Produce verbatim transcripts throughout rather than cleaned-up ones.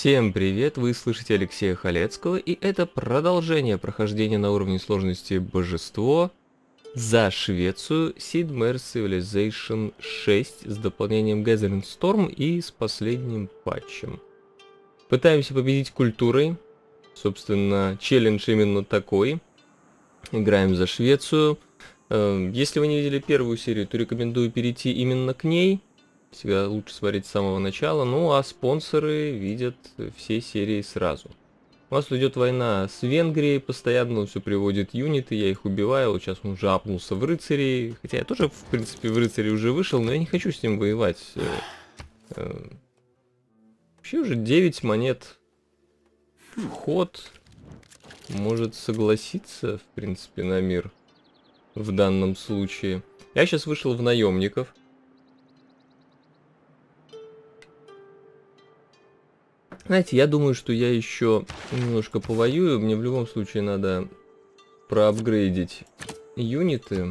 Всем привет, вы слышите Алексея Халецкого, и это продолжение прохождения на уровне сложности Божество за Швецию Sid Meier's Civilization шесть с дополнением Gathering Storm и с последним патчем. Пытаемся победить культурой, собственно, челлендж именно такой. Играем за Швецию. Если вы не видели первую серию, то рекомендую перейти именно к ней. Всегда лучше смотреть с самого начала. Ну а спонсоры видят все серии сразу. У нас идет война с Венгрией, постоянно он все приводит юниты, я их убиваю. Вот сейчас он уже апнулся в рыцарей. Хотя я тоже, в принципе, в рыцаре уже вышел, но я не хочу с ним воевать. Вообще уже девять монет в ход. Может согласиться, в принципе, на мир в данном случае. Я сейчас вышел в наемников. Знаете, я думаю, что я еще немножко повоюю. Мне в любом случае надо проапгрейдить юниты.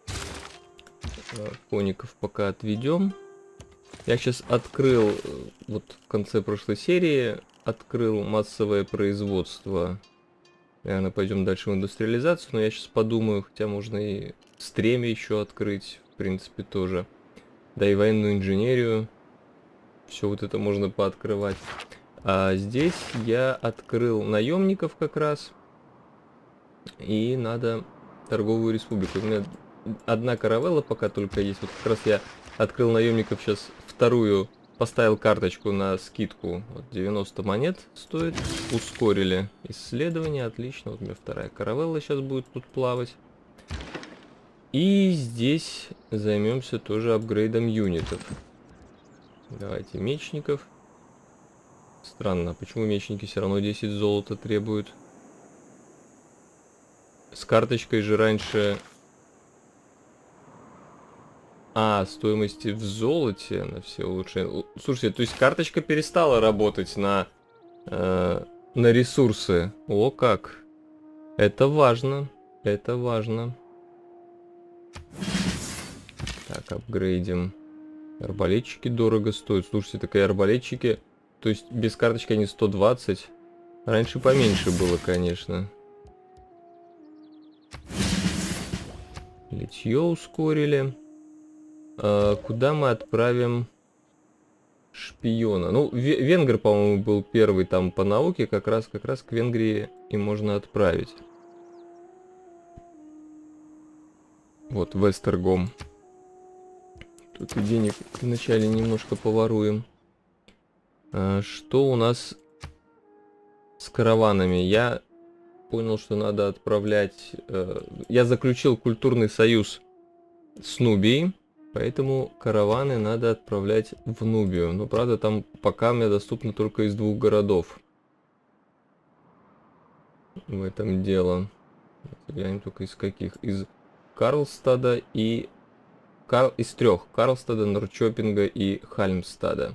Коников пока отведем. Я сейчас открыл, вот в конце прошлой серии, открыл массовое производство. Наверное, пойдем дальше в индустриализацию, но я сейчас подумаю, хотя можно и стремя еще открыть, в принципе, тоже. Да и военную инженерию. Все вот это можно пооткрывать. А здесь я открыл наемников как раз. И надо торговую республику. У меня одна каравелла пока только есть. Вот как раз я открыл наемников сейчас вторую. Поставил карточку на скидку. Вот девяносто монет стоит. Ускорили исследование. Отлично. Вот у меня вторая каравелла сейчас будет тут плавать. И здесь займемся тоже апгрейдом юнитов. Давайте мечников. Странно, почему мечники все равно десять золота требуют? С карточкой же раньше... А, стоимости в золоте на все улучшения. Слушайте, то есть карточка перестала работать на, э, на ресурсы. О, как. Это важно. Это важно. Так, апгрейдим. Арбалетчики дорого стоят. Слушайте, такие арбалетчики... То есть без карточки они сто двадцать. Раньше поменьше было, конечно. Литье ускорили. А куда мы отправим шпиона? Ну, Венгр, по-моему, был первый там по науке. Как раз, как раз к Венгрии и можно отправить. Вот, Вестергом. Тут и денег вначале немножко поворуем. Что у нас с караванами? Я понял, что надо отправлять... Э, я заключил культурный союз с Нубией, поэтому караваны надо отправлять в Нубию. Но, правда, там пока мне доступно только из двух городов. В этом дело. Глянем только из каких. Из Карлстада и... Кар... Из трех. Карлстада, Норрчопинга и Хальмстада.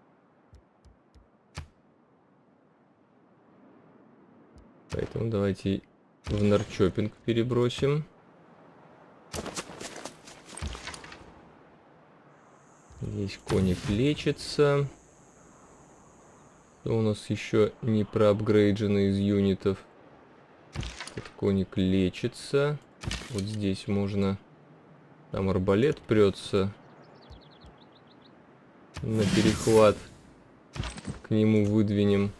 Поэтому давайте в Норрчопинг перебросим. Здесь коник лечится. Что у нас еще не проапгрейджено из юнитов? Этот коник лечится. Вот здесь можно... Там арбалет прется на перехват. К нему выдвинем.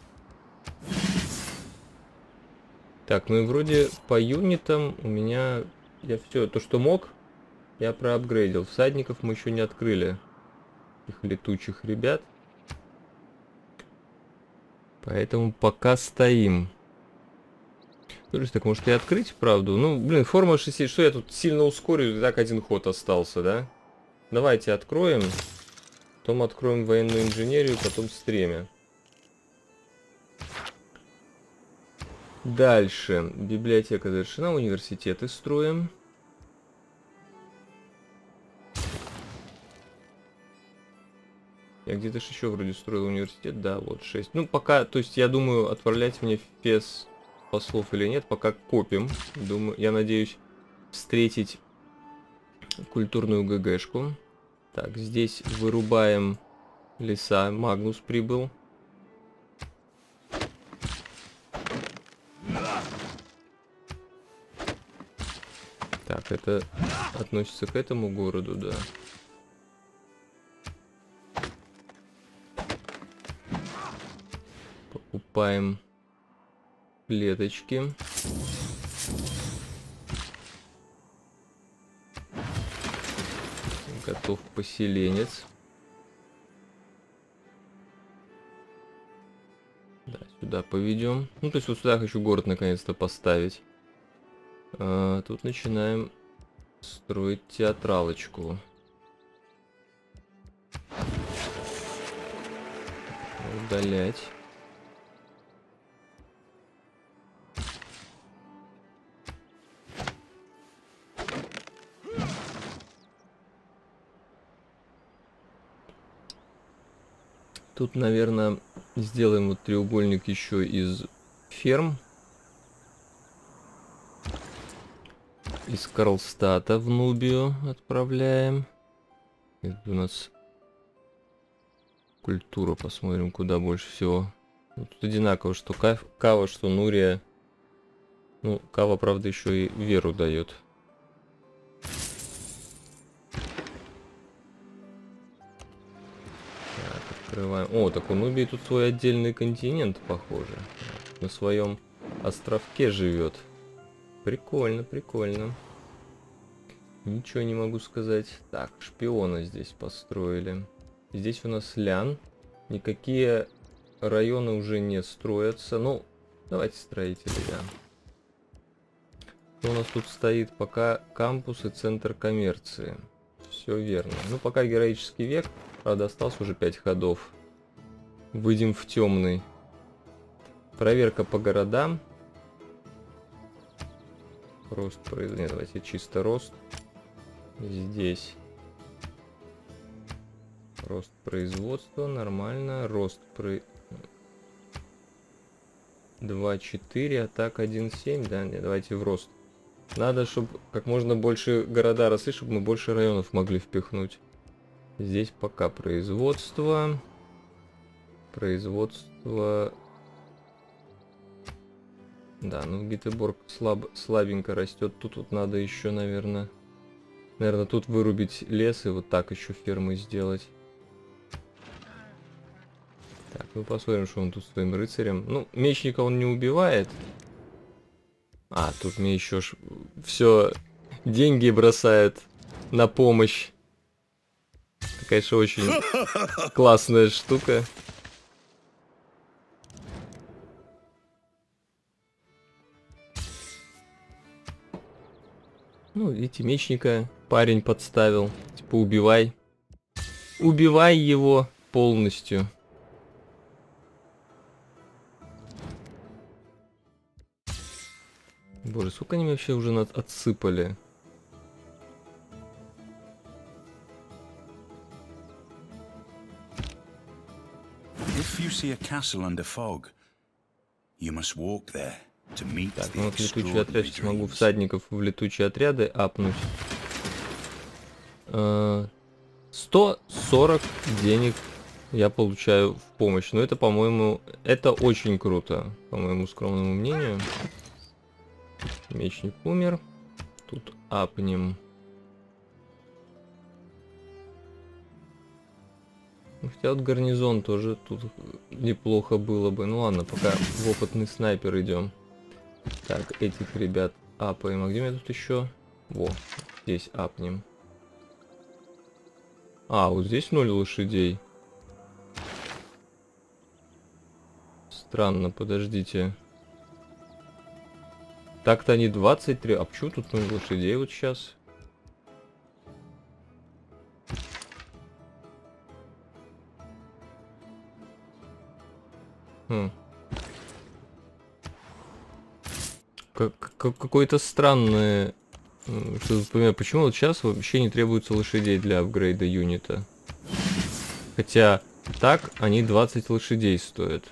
Так, ну и вроде по юнитам у меня... Я все, то что мог, я проапгрейдил. Всадников мы еще не открыли. Их летучих ребят. Поэтому пока стоим. Слушай, так может и открыть, правду? Ну, блин, форма шестьдесят. Что я тут сильно ускорю? И так один ход остался, да? Давайте откроем. Потом откроем военную инженерию, потом стремя. Дальше. Библиотека завершена. Университеты строим. Я где-то еще вроде строил университет. Да, вот шесть. Ну, пока, то есть, я думаю, отправлять мне в Фес послов или нет. Пока копим. Думаю, я надеюсь встретить культурную ГГшку. Так, здесь вырубаем леса. Магнус прибыл. Так, это относится к этому городу, да. Покупаем клеточки. Готов поселенец. Да, сюда поведем. Ну, то есть вот сюда хочу город наконец-то поставить. А, тут начинаем строить театралочку. Удалять. Тут, наверное, сделаем вот треугольник еще из ферм. Из Карлстата в Нубию отправляем. Это у нас культура, посмотрим, куда больше всего. Ну, тут одинаково, что Кава, что Нурия. Ну, Кава, правда, еще и веру дает. Так, открываем. О, так у Нубии тут свой отдельный континент, похоже. На своем островке живет. Прикольно, прикольно. Ничего не могу сказать. Так, шпиона здесь построили. Здесь у нас Лян. Никакие районы уже не строятся. Ну, давайте строители, да. Что у нас тут стоит? Пока кампус и центр коммерции. Все верно. Ну, пока героический век. Правда, осталось уже пять ходов. Выйдем в темный. Проверка по городам. Рост производства. Давайте чисто рост. Здесь. Рост производства. Нормально. Рост про... два четыре. Атак один семь. Да, нет, давайте в рост. Надо, чтобы как можно больше города росли, чтобы мы больше районов могли впихнуть. Здесь пока производство. Производство... Да, ну Гетеборг слаб, слабенько растет. Тут вот надо еще, наверное... Наверное, тут вырубить лес и вот так еще фермы сделать. Так, ну посмотрим, что он тут своим рыцарем. Ну, мечника он не убивает. А, тут мне еще ж... все деньги бросает на помощь. Это, конечно, очень классная штука. Ну, видите, мечника парень подставил. Типа, убивай. Убивай его полностью. Боже, сколько они вообще уже над отсыпали? If you see a castle under fog, you must walk there. Так, ну вот летучий отряд, сейчас могу всадников в летучие отряды апнуть. сто сорок денег я получаю в помощь. Но это, по-моему, это очень круто, по моему скромному мнению. Мечник умер. Тут апнем. Хотя вот гарнизон тоже тут неплохо было бы. Ну ладно, пока в опытный снайпер идем. Так, этих ребят апаем. А где у меня тут еще? Во, здесь апнем. А, вот здесь ноль лошадей. Странно, подождите. Так-то они двадцать три. А почему тут ноль лошадей вот сейчас? Хм. Какое-то странное, что например, почему вот сейчас вообще не требуется лошадей для апгрейда юнита, хотя так они двадцать лошадей стоят,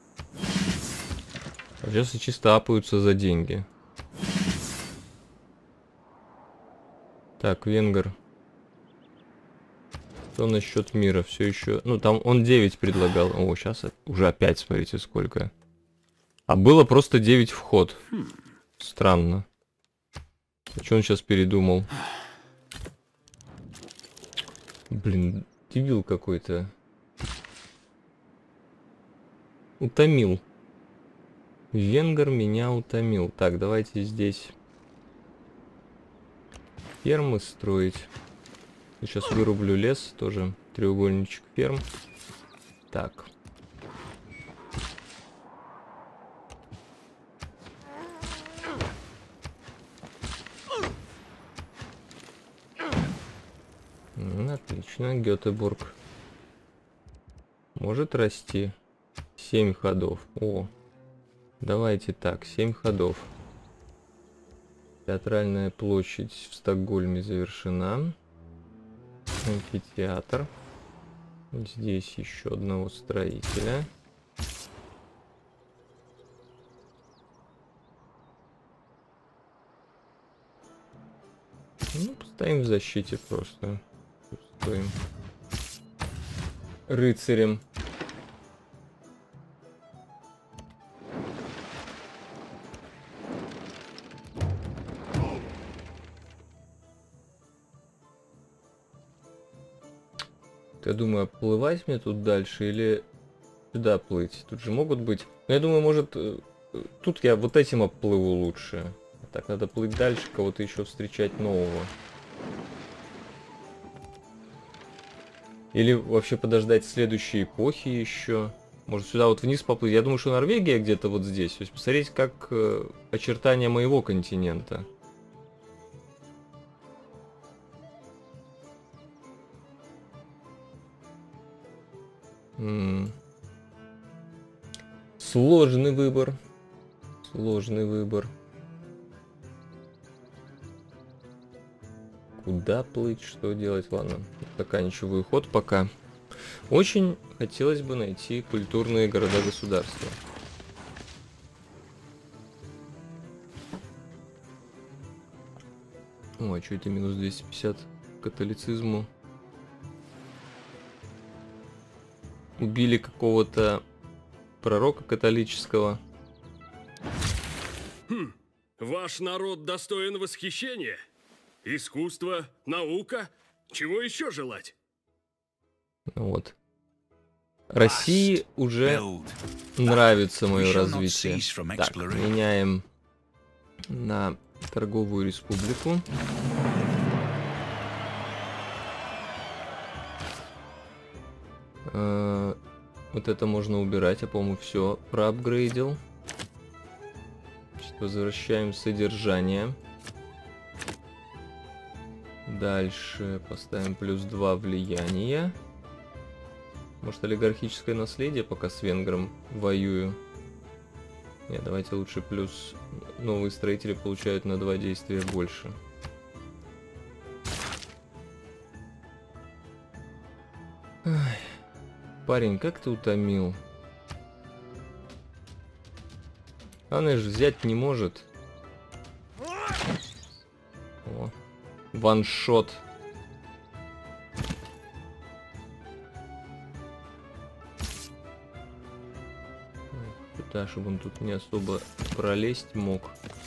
а сейчас и чисто апаются за деньги. Так, венгер, что насчет мира? Все еще, ну там он девять предлагал. О, сейчас уже опять смотрите сколько, а было просто девять вход. Странно. Что он сейчас передумал? Блин, дебил какой-то. Утомил. Венгер меня утомил. Так, давайте здесь фермы строить. Сейчас вырублю лес, тоже треугольничек ферм. Так. Отлично, Гетеборг может расти. семь ходов. О, давайте так, семь ходов. Театральная площадь в Стокгольме завершена. Амфитеатр. Здесь еще одного строителя. Ну, поставим в защите просто. Стоим рыцарем. Я думаю, оплывать мне тут дальше или сюда плыть? Тут же могут быть... Ну, я думаю, может... Тут я вот этим оплыву лучше. Так, надо плыть дальше, кого-то еще встречать нового. Или вообще подождать следующей эпохи еще. Может сюда вот вниз поплыть. Я думаю, что Норвегия где-то вот здесь. То есть посмотреть, как э, очертания моего континента. М-м. Сложный выбор. Сложный выбор. Куда плыть, что делать? Ладно, заканчиваю ход пока. Очень хотелось бы найти культурные города-государства. О, а что это минус двести пятьдесят к католицизму? Убили какого-то пророка католического. Хм, ваш народ достоин восхищения. Искусство, наука. Чего еще желать? Вот. России уже нравится мое развитие. Так, меняем на торговую республику. Э, вот это можно убирать, я, по-моему, все проапгрейдил. Возвращаем содержание. Дальше поставим плюс два влияния. Может, олигархическое наследие, пока с венгром воюю. Нет, давайте лучше плюс... Новые строители получают на два действия больше. Ай, парень, как ты утомил. Она же взять не может. О, ваншот. Да, чтобы он тут не особо пролезть мог.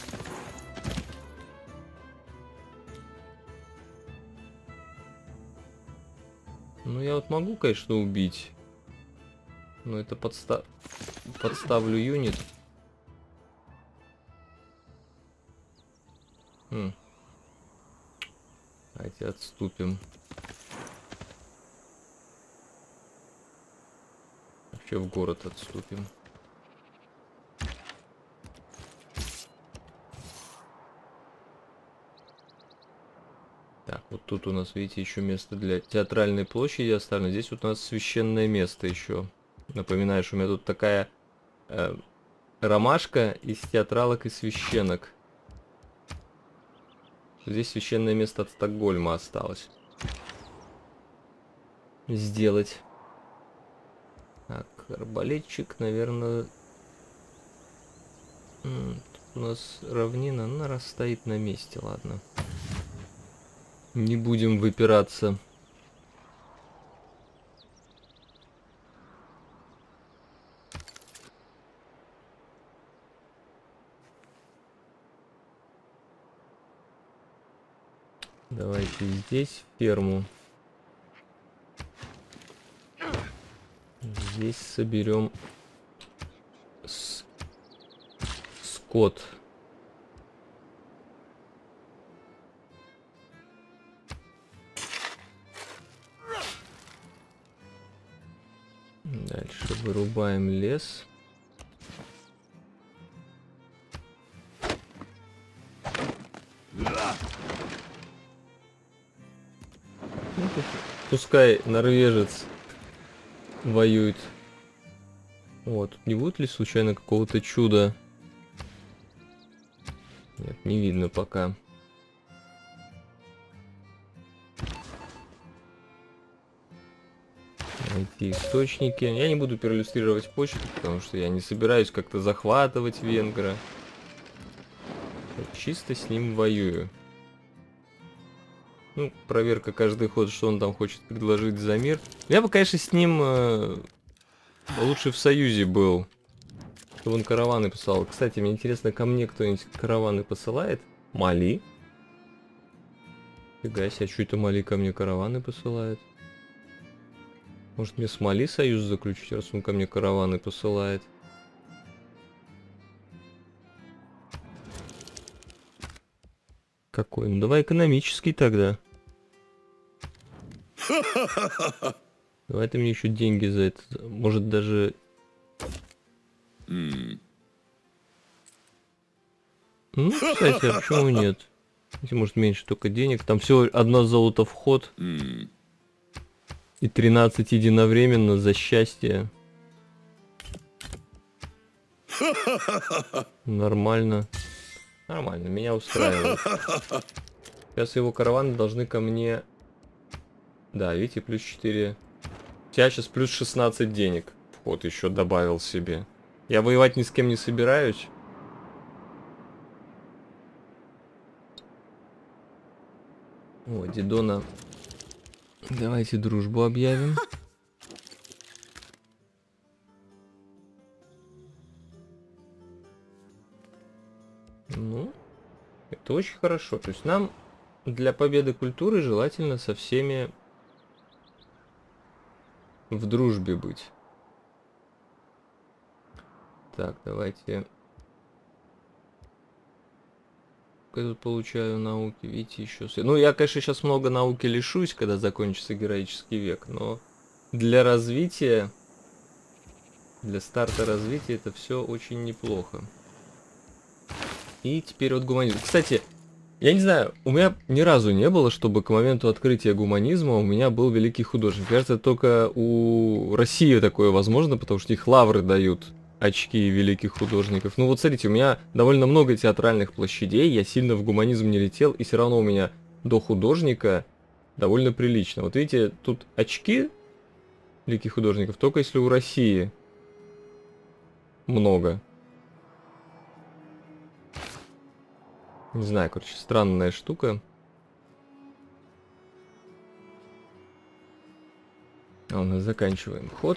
Ну, я вот могу, конечно, убить. Но это подста... подставлю юнит. Хм. Давайте отступим. Вообще в город отступим. Так, вот тут у нас, видите, еще место для театральной площади оставлено. Здесь вот у нас священное место еще. Напоминаю, что у меня тут такая э, ромашка из театралок и священок. Здесь священное место от Стокгольма осталось сделать. Так, арбалетчик, наверное... Тут у нас равнина, она раз стоит на месте, ладно. Не будем выпираться. Давайте здесь ферму. Здесь соберем с... скот. Дальше вырубаем лес. Ну, пускай норвежец воюет. Вот, тут не будет ли случайно какого-то чуда? Нет, не видно пока. Найти источники. Я не буду переиллюстрировать почту, потому что я не собираюсь как-то захватывать венгра. Чисто с ним воюю. Ну, проверка каждый ход, что он там хочет предложить за мир. Я бы, конечно, с ним э, лучше в союзе был. Чтобы он караваны посылал. Кстати, мне интересно, ко мне кто-нибудь караваны посылает? Мали? Фига себе, что это Мали ко мне караваны посылает? Может мне с Мали союз заключить, раз он ко мне караваны посылает? Какой? Ну давай экономический тогда. Давай ты мне еще деньги за это. Может даже... Mm. Ну, кстати, а почему нет? Может меньше только денег. Там всего одно золото в ход. Mm. И тринадцать единовременно за счастье. Нормально. Нормально, меня устраивает. Сейчас его караваны должны ко мне... Да, видите, плюс четыре. Я сейчас плюс шестнадцать денег в ход еще добавил себе. Я воевать ни с кем не собираюсь. О, Дидона. Давайте дружбу объявим. Ну, это очень хорошо. То есть нам для победы культуры желательно со всеми в дружбе быть. Так, давайте. Я тут получаю науки, видите, еще... Ну, я, конечно, сейчас много науки лишусь, когда закончится героический век, но для развития, для старта развития это все очень неплохо. И теперь вот гуманизм. Кстати, я не знаю, у меня ни разу не было, чтобы к моменту открытия гуманизма у меня был великий художник. Кажется, только у России такое возможно, потому что их лавры дают очки великих художников. Ну вот смотрите, у меня довольно много театральных площадей, я сильно в гуманизм не летел, и все равно у меня до художника довольно прилично. Вот видите, тут очки великих художников, только если у России много. Не знаю, короче, странная штука. А у нас заканчиваем ход.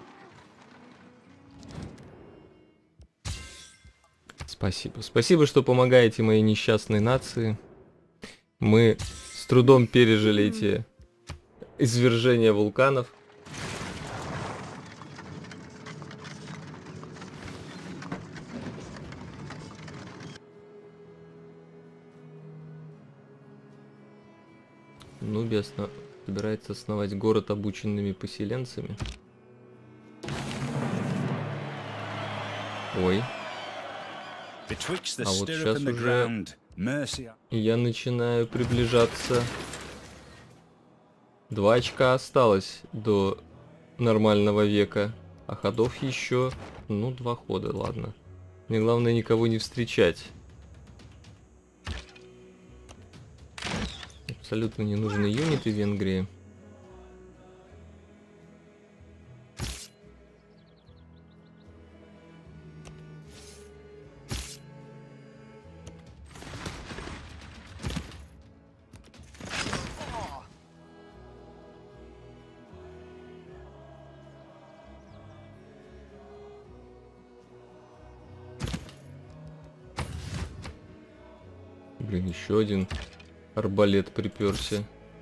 Спасибо. Спасибо, что помогаете моей несчастной нации. Мы с трудом пережили эти извержения вулканов. Нубия осно... собирается основать город обученными поселенцами. Ой. А вот сейчас уже я начинаю приближаться. Два очка осталось до нормального века. А ходов еще, ну, два хода, ладно. Мне главное никого не встречать. Абсолютно не нужны юниты в Венгрии. Блин, еще один. арбалет приперся.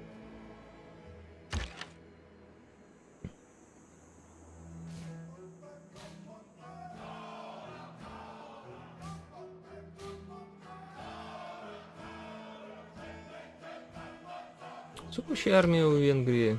Сколько вообще армия у Венгрии?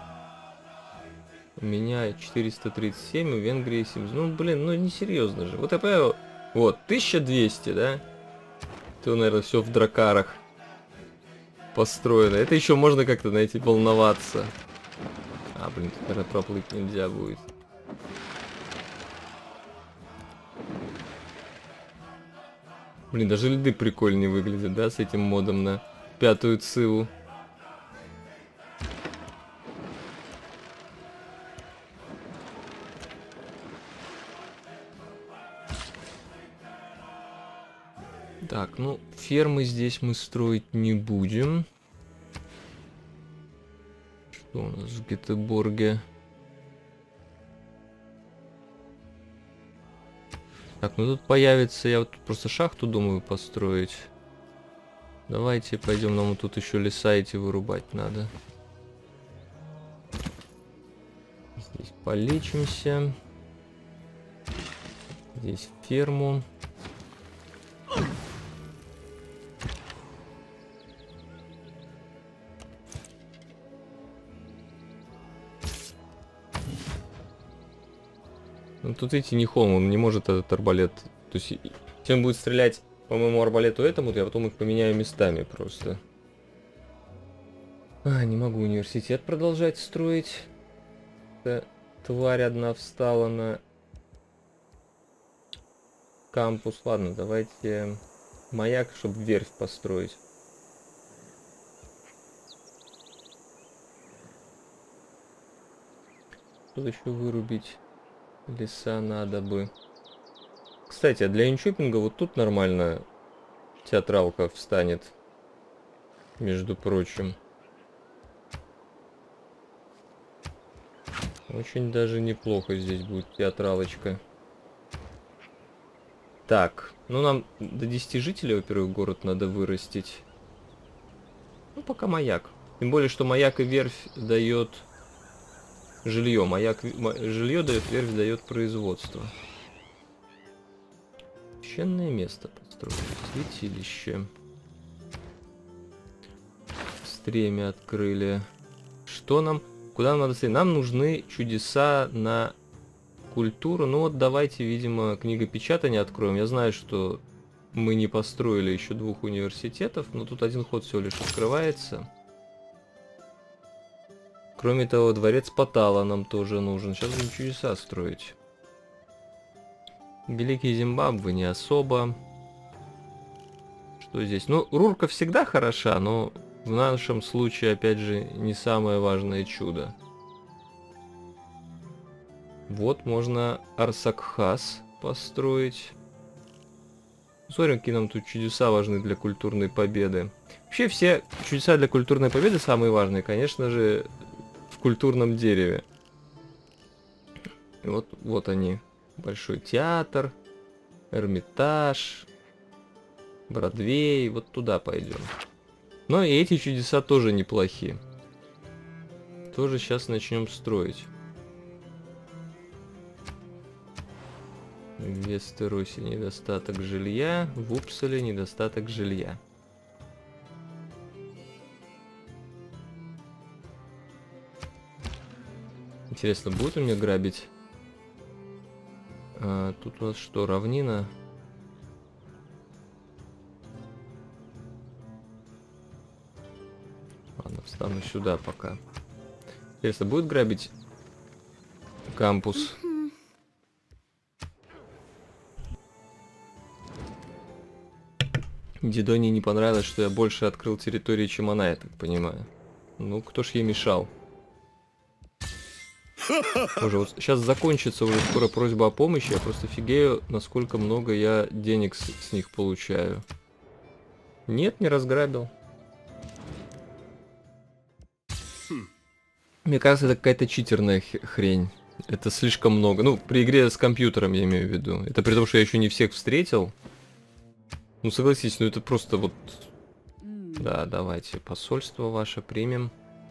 У меня четыреста тридцать семь, у Венгрии семьдесят. Ну, блин, ну несерьезно же. Вот я понял. Вот, тысяча двести, да? То, наверное, все в дракарах построено. Это еще можно как-то, знаете, волноваться. А, блин, тут, наверное, проплыть нельзя будет. Блин, даже льды прикольнее выглядят, да, с этим модом на пятую циву. Так, ну, фермы здесь мы строить не будем. Что у нас в Гетеборге? Так, ну тут появится, я вот тут просто шахту думаю построить. Давайте пойдем, нам вот тут еще леса эти вырубать надо. Здесь полечимся. Здесь ферму. Ну, тут, видите, не холм, он не может этот арбалет. То есть, если он будет стрелять по моему арбалету этому, то я потом их поменяю местами просто. А, не могу университет продолжать строить. Это тварь одна встала на кампус. Ладно, давайте маяк, чтобы верфь построить. Что еще вырубить? Леса надо бы. Кстати, а для инчопинга вот тут нормально театралка встанет. Между прочим. Очень даже неплохо здесь будет театралочка. Так, ну нам до десяти жителей, во-первых, город надо вырастить. Ну, пока маяк. Тем более, что маяк и верфь дает... Жилье. Маяк, жилье дает, верфь дает производство. Священное место построить. Святилище. Стремя открыли. Что нам? Куда нам надо стоять? Нам нужны чудеса на культуру. Ну вот давайте, видимо, книгопечатание откроем. Я знаю, что мы не построили еще двух университетов, но тут один ход всего лишь открывается. Кроме того, дворец Патала нам тоже нужен. Сейчас будем чудеса строить. Великий Зимбабве не особо. Что здесь? Ну, Рурка всегда хороша, но в нашем случае, опять же, не самое важное чудо. Вот, можно Арсакхас построить. Смотрим, какие нам тут чудеса важны для культурной победы. Вообще, все чудеса для культурной победы самые важные, конечно же, в культурном дереве. И вот, вот они. Большой театр, Эрмитаж, Бродвей. Вот туда пойдем. Но и эти чудеса тоже неплохие. Тоже сейчас начнем строить. В Вестеросе недостаток жилья, в Упсале недостаток жилья. Интересно, будет у меня грабить? А, тут у нас что, равнина? Ладно, встану сюда пока. Интересно, будет грабить кампус? Дидоне не понравилось, что я больше открыл территории, чем она, я так понимаю. Ну, кто ж ей мешал? Боже, вот сейчас закончится уже скоро просьба о помощи, я просто офигею, насколько много я денег с, с них получаю. Нет, не разграбил. Хм. Мне кажется, это какая-то читерная хрень. Это слишком много. Ну, при игре с компьютером я имею в виду. Это при том, что я еще не всех встретил. Ну, согласись, ну это просто вот Да, давайте посольство ваше примем.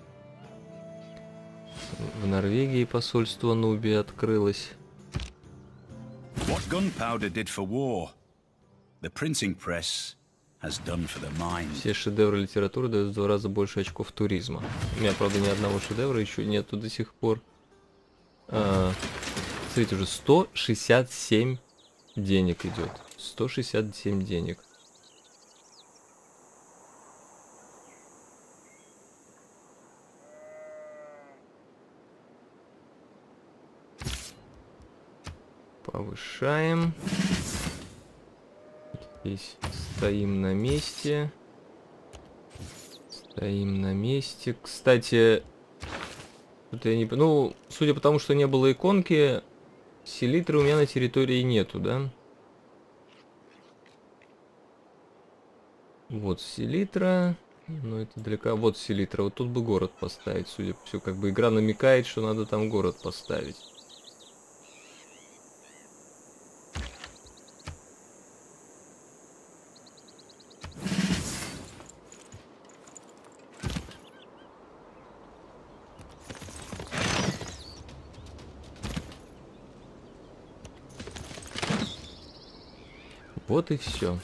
В Норвегии посольство Нубии открылось. What gunpowder did for war, the printing press has done for the mind. Все шедевры литературы дают в два раза больше очков туризма. У меня, правда, ни одного шедевра еще нету до сих пор. А, смотрите, уже сто шестьдесят семь денег идет. сто шестьдесят семь денег. Повышаем. Здесь стоим на месте. Стоим на месте. Кстати, тут я не... Ну, судя по тому, что не было иконки, селитры у меня на территории нету, да? Вот селитра. Но это далеко. Вот селитра. Вот тут бы город поставить, судя по всему. Как бы игра намекает, что надо там город поставить. Вот и все.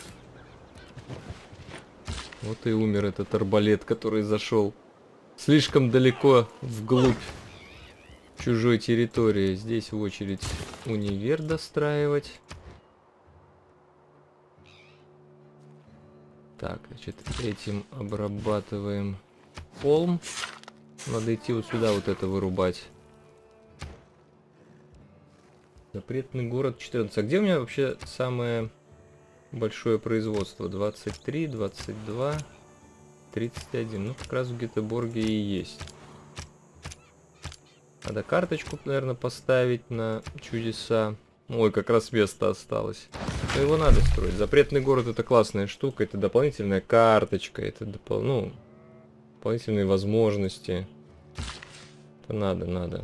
Вот и умер этот арбалет, который зашел слишком далеко вглубь чужой территории. Здесь в очередь универ достраивать. Так, значит, этим обрабатываем холм. Надо идти вот сюда вот это вырубать. Запретный город четырнадцать. А где у меня вообще самое большое производство? двадцать три, двадцать два, тридцать один. Ну, как раз в Гетеборге и есть. Надо карточку, наверное, поставить на чудеса. Ой, как раз место осталось. Но его надо строить. Запретный город — это классная штука. Это дополнительная карточка. Это допол... ну, дополнительные возможности. Это надо, надо.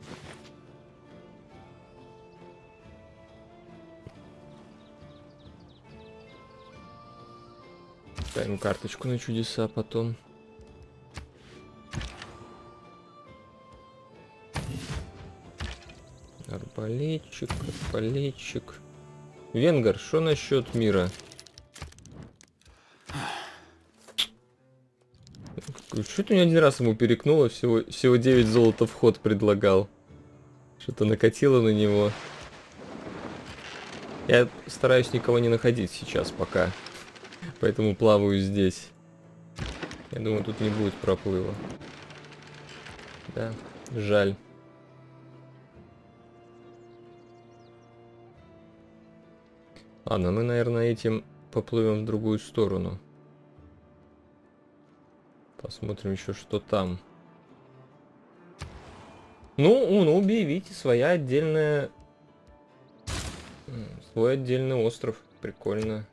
Ставим карточку на чудеса потом. Арбалетчик, арбалетчик. Венгер, что насчет мира? Что-то у меня один раз ему перекнуло, всего, всего девять золота в ход предлагал. Что-то накатило на него. Я стараюсь никого не находить сейчас пока. Поэтому плаваю здесь. Я думаю, тут не будет проплыва. Да, жаль. Ладно, мы, наверное, этим поплывем в другую сторону. Посмотрим еще, что там. Ну, у Нубии, видите, своя отдельная... Свой отдельный остров. Прикольно.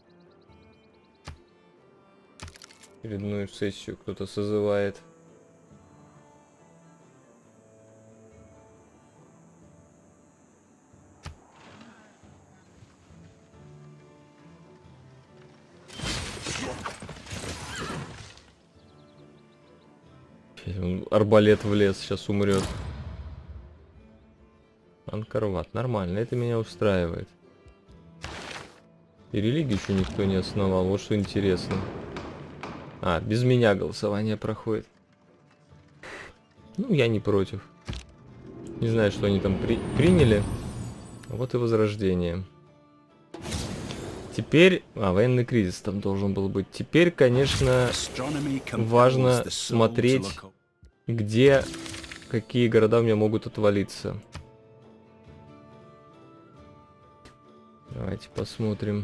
Очередную сессию кто-то созывает. Арбалет в лес, сейчас умрет. Анкарват, нормально, это меня устраивает. И религию еще никто не основал, вот что интересно. А, без меня голосование проходит. Ну, я не против. Не знаю, что они там при приняли. Вот и возрождение. Теперь... А, военный кризис там должен был быть. Теперь, конечно, важно смотреть, где какие города у меня могут отвалиться. Давайте посмотрим.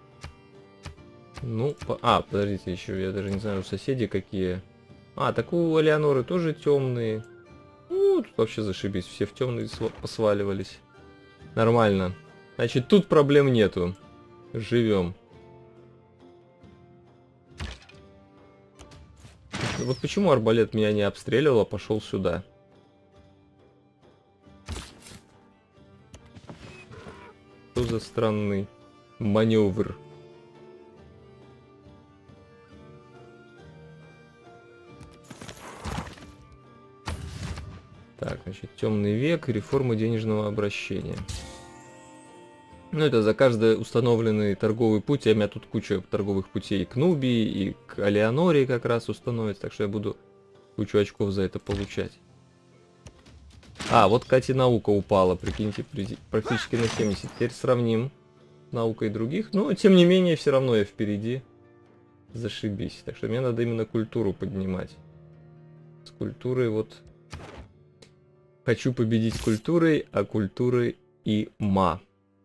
Ну, по... а, подождите, еще я даже не знаю, у соседей какие. А, так у Алеоноры тоже темные. Ну, тут вообще зашибись, все в темные посваливались. Нормально. Значит, тут проблем нету. Живем. Вот почему арбалет меня не обстреливал, а пошел сюда. Что за странный маневр? Значит, темный век, реформа денежного обращения. Ну, это за каждый установленный торговый путь. А у меня тут куча торговых путей к Нубии и к Алеоноре как раз установится. Так что я буду кучу очков за это получать. А, вот, кстати, наука упала, прикиньте, практически на семьдесят. Теперь сравним с наукой других. Но, тем не менее, все равно я впереди. Зашибись. Так что мне надо именно культуру поднимать. С культурой вот... Хочу победить культурой, а культурой и ма.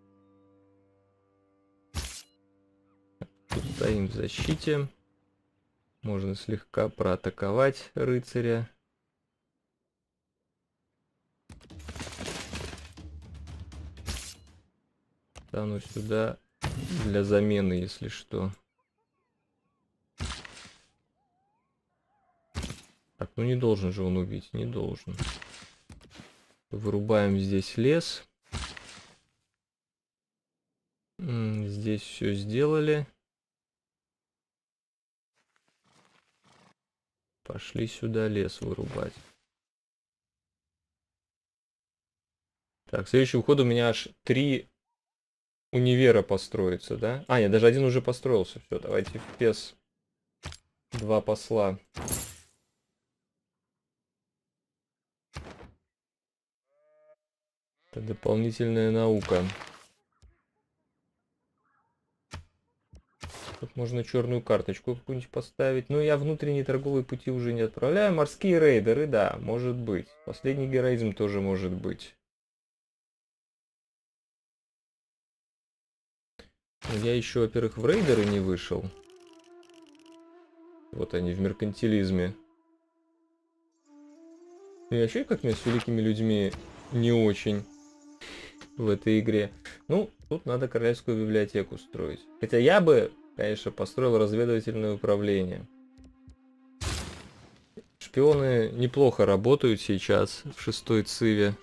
Тут стоим в защите. Можно слегка проатаковать рыцаря. Стану сюда для замены, если что. Так, ну не должен же он убить, не должен. Вырубаем здесь лес. Здесь все сделали. Пошли сюда лес вырубать. Так, следующим ходом у меня аж три универа построится, да? А, нет, даже один уже построился. Все, давайте в пес. Два посла. Это дополнительная наука. Тут можно черную карточку какую-нибудь поставить. Но я внутренние торговые пути уже не отправляю. Морские рейдеры, да, может быть. Последний героизм тоже может быть. Но я еще, во-первых, в рейдеры не вышел. Вот они в меркантилизме. И вообще, как мне с великими людьми не очень в этой игре. Ну, тут надо королевскую библиотеку строить. Хотя я бы, конечно, построил разведывательное управление. Шпионы неплохо работают сейчас в шестой циве.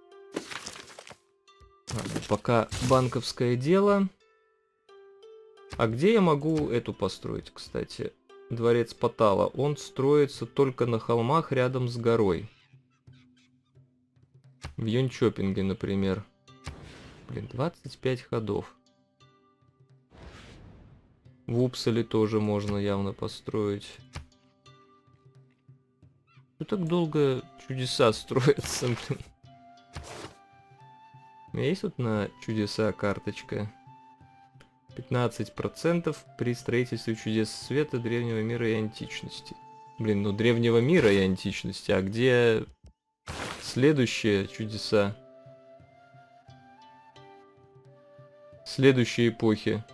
Ладно, пока банковское дело. А где я могу эту построить, кстати? Дворец Патала. Он строится только на холмах рядом с горой. В Йончопинге, например. Блин, двадцать пять ходов. В Упсале тоже можно явно построить. Ну так долго чудеса строятся, блин. У меня есть вот на чудеса карточка. пятнадцать процентов при строительстве чудес света, древнего мира и античности. Блин, ну древнего мира и античности. А где следующие чудеса? Следующие эпохи.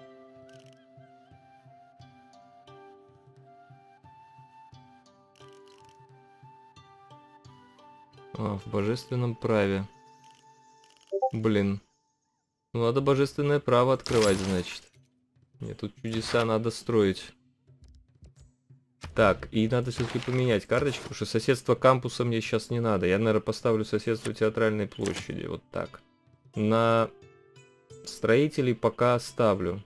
А, в божественном праве. Блин. Ну, надо божественное право открывать, значит. Нет, тут чудеса надо строить. Так, и надо все-таки поменять карточку, потому что соседство кампуса мне сейчас не надо. Я, наверное, поставлю соседство театральной площади. Вот так. На строителей пока оставлю.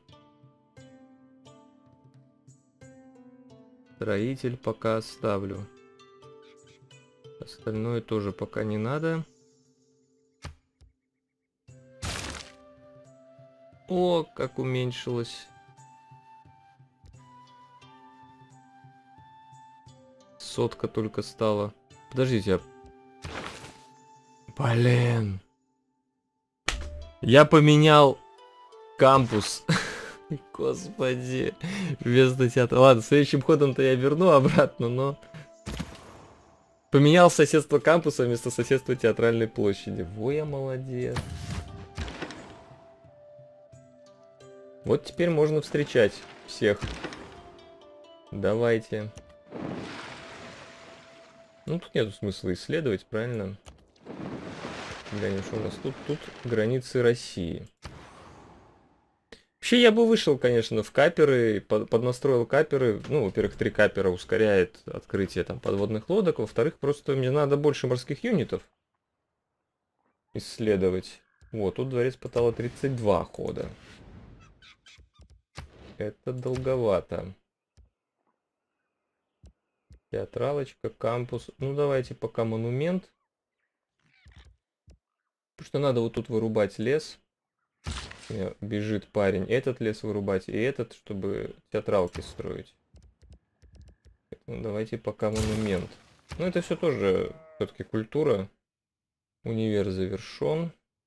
Строитель пока оставлю. Остальное тоже пока не надо. О, как уменьшилось. Сотка только стала. Подождите, а... Блин. Я поменял кампус. Господи. Вместо театра. Ладно, следующим ходом-то я верну обратно, но... Поменял соседство кампуса вместо соседства театральной площади. Во, я молодец. Вот теперь можно встречать всех. Давайте. Ну, тут нету смысла исследовать, правильно? Глянем, что у нас тут. Тут границы России. Вообще, я бы вышел, конечно, в каперы, под, поднастроил каперы. Ну, во-первых, три капера ускоряет открытие там подводных лодок. Во-вторых, просто мне надо больше морских юнитов исследовать. Вот, тут дворец Патала тридцать два хода. Это долговато. Театралочка, кампус. Ну, давайте пока монумент. Потому что надо вот тут вырубать лес. Бежит парень. Этот лес вырубать и этот, чтобы театралки строить. Поэтому давайте пока монумент. Ну это все тоже все-таки культура. Универ завершен.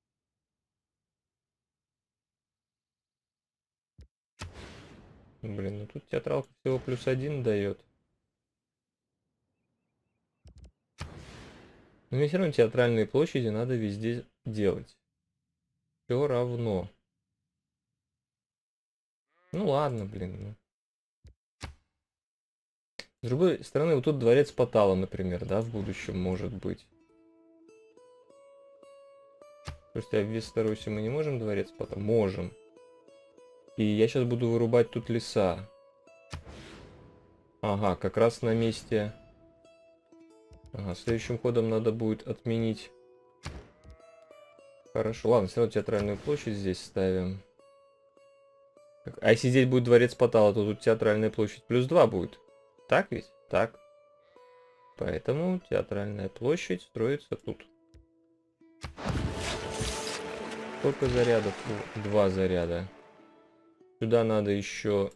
Блин, ну тут театралка всего плюс один дает. Но мне все равно театральные площади надо везде делать. Все равно. Ну ладно, блин. Ну. С другой стороны, вот тут дворец Патала, например, да, в будущем может быть. То есть, а в Вестеросе мы не можем дворец Патала? Можем. И я сейчас буду вырубать тут леса. Ага, как раз на месте. Ага, следующим ходом надо будет отменить. Хорошо, ладно, все равно театральную площадь здесь ставим. А если здесь будет дворец Патала, то тут театральная площадь плюс два будет. Так ведь? Так. Поэтому театральная площадь строится тут. Сколько зарядов? Два заряда. Сюда надо еще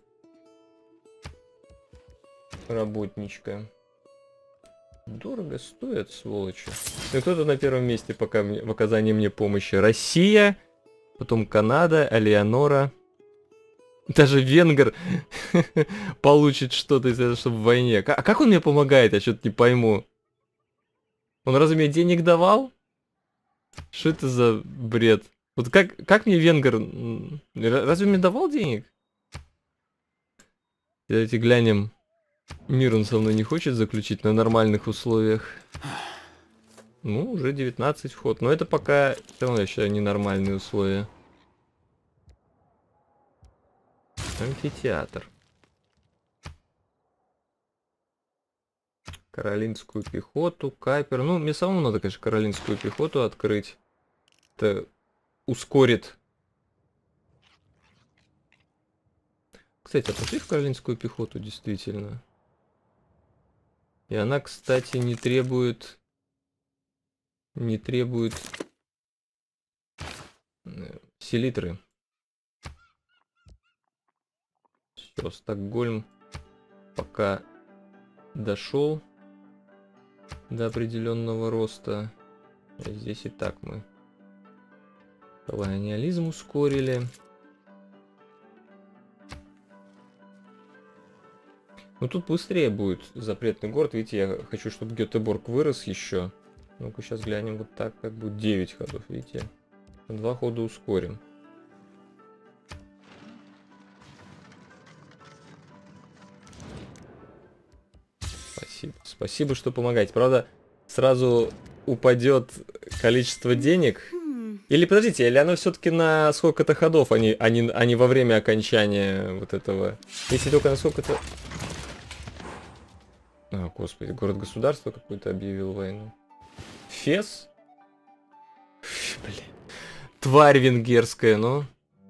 работничка. Дорого стоит, сволочи. И кто-то на первом месте пока мне, в оказании мне помощи. Россия, потом Канада, Элеонора. Даже венгр получит что-то из этого, чтобы в войне. А как он мне помогает? Я что-то не пойму. Он разве мне денег давал? Что это за бред? Вот как, как мне венгр... Разве мне давал денег? Давайте глянем. Мир он со мной не хочет заключить на нормальных условиях. Ну, уже девятнадцать вход. Но это пока, все равно, я считаю, ненормальные условия. Амфитеатр. Каролинскую пехоту, капер. Ну, мне самому надо, конечно, каролинскую пехоту открыть. Это ускорит. Кстати, а пошли в каролинскую пехоту, действительно. И она, кстати, не требует... Не требует... селитры. Все, Стокгольм пока дошел до определенного роста. А здесь и так мы колониализм ускорили. Ну тут быстрее будет запретный город. Видите, я хочу, чтобы Гетеборг вырос еще. Ну-ка сейчас глянем вот так, как будет девять ходов, видите. Два хода ускорим. Спасибо. Спасибо, что помогаете. Правда, сразу упадет количество денег. Или подождите, или оно все-таки на сколько-то ходов, а не, а, не, а не во время окончания вот этого. Если только на сколько-то... А, господи, город-государство какое-то объявил войну. Фес? Блин. Тварь венгерская, ну.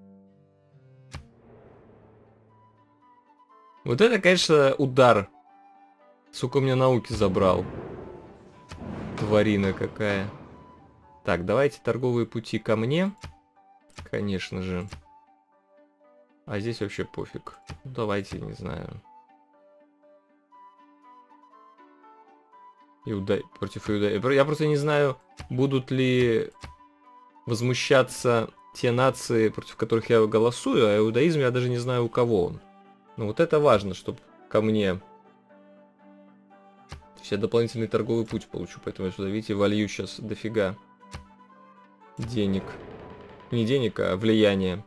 Вот это, конечно, удар. Сука, у меня науки забрал. Тварина какая. Так, давайте торговые пути ко мне. Конечно же. А здесь вообще пофиг. Давайте, не знаю. Иуда... Против Иуда... Я просто не знаю, будут ли возмущаться те нации, против которых я голосую, а иудаизм я даже не знаю, у кого он. Но вот это важно, чтобы ко мне... То есть я дополнительный торговый путь получу, поэтому я сюда, видите, волью сейчас дофига денег. Не денег, а влияния.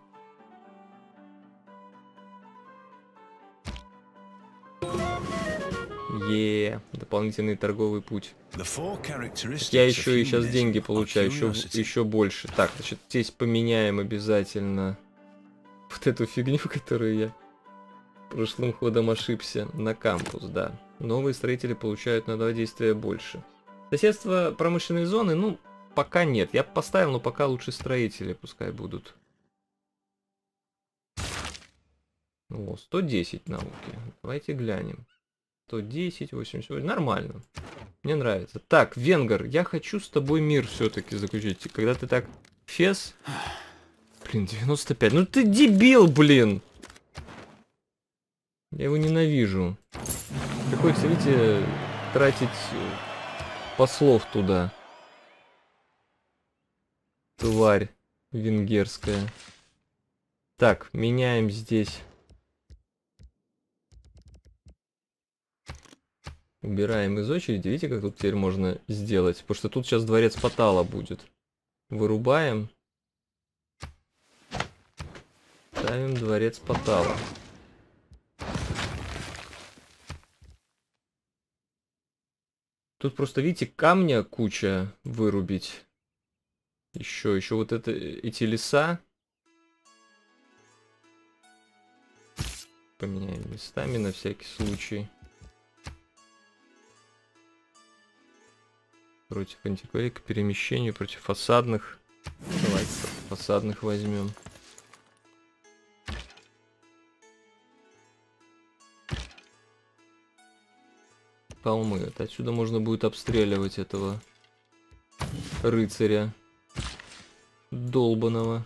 Е, дополнительный торговый путь. Я еще и сейчас деньги получаю, еще, еще больше. Так, значит, здесь поменяем обязательно вот эту фигню, которую я прошлым ходом ошибся, на кампус, да. Новые строители получают на два действия больше. Соседство промышленной зоны, ну, пока нет. Я поставил, но пока лучше строители пускай будут. О, сто десять науки. Давайте глянем. сто десять, восемьдесят восемь. Нормально. Мне нравится. Так, Венгер, я хочу с тобой мир все-таки заключить. Когда ты так... Фес... Блин, девяносто пять. Ну ты дебил, блин! Я его ненавижу. Какой, смотрите, тратить послов туда. Тварь венгерская. Так, меняем здесь. Убираем из очереди. Видите, как тут теперь можно сделать? Потому что тут сейчас дворец Патала будет. Вырубаем. Ставим дворец Патала. Тут просто, видите, камня куча вырубить. Еще, еще вот это, эти леса. Поменяем местами на всякий случай. Против антикварии к перемещению, против фасадных. Давайте фасадных возьмем. Холмы. Это отсюда можно будет обстреливать этого рыцаря долбаного.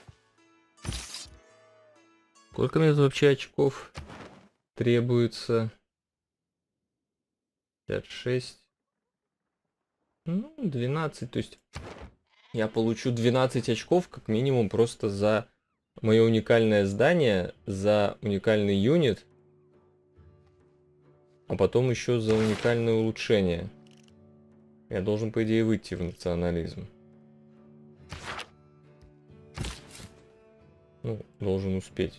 Сколько мне вообще очков требуется? пятьдесят шесть. Ну, двенадцать. То есть я получу двенадцать очков как минимум просто за мое уникальное здание, за уникальный юнит, а потом еще за уникальное улучшение. Я должен, по идее, выйти в национализм. Ну, должен успеть.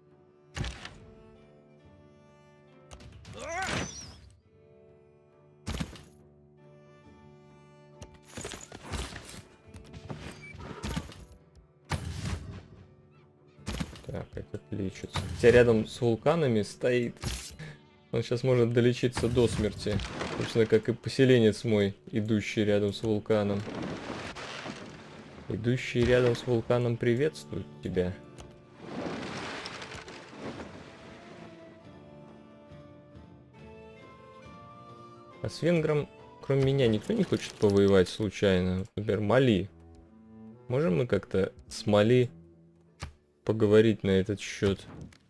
Так, этот лечится. Хотя рядом с вулканами стоит. Он сейчас может долечиться до смерти. Точно как и поселенец мой, идущий рядом с вулканом. Идущий рядом с вулканом приветствует тебя. А с венгром, кроме меня, никто не хочет повоевать случайно. Например, Мали. Можем мы как-то с Мали поговорить на этот счет?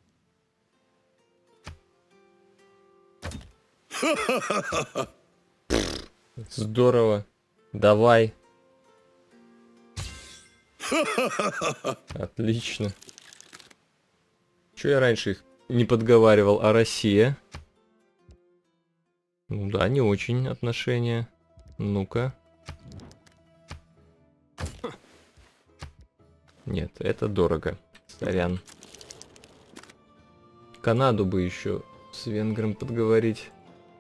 Здорово. Давай. Отлично. Чё я раньше их не подговаривал? А Россия? Ну да, не очень отношения. Ну-ка. Нет, это дорого. Сорян. Канаду бы еще с венгром подговорить.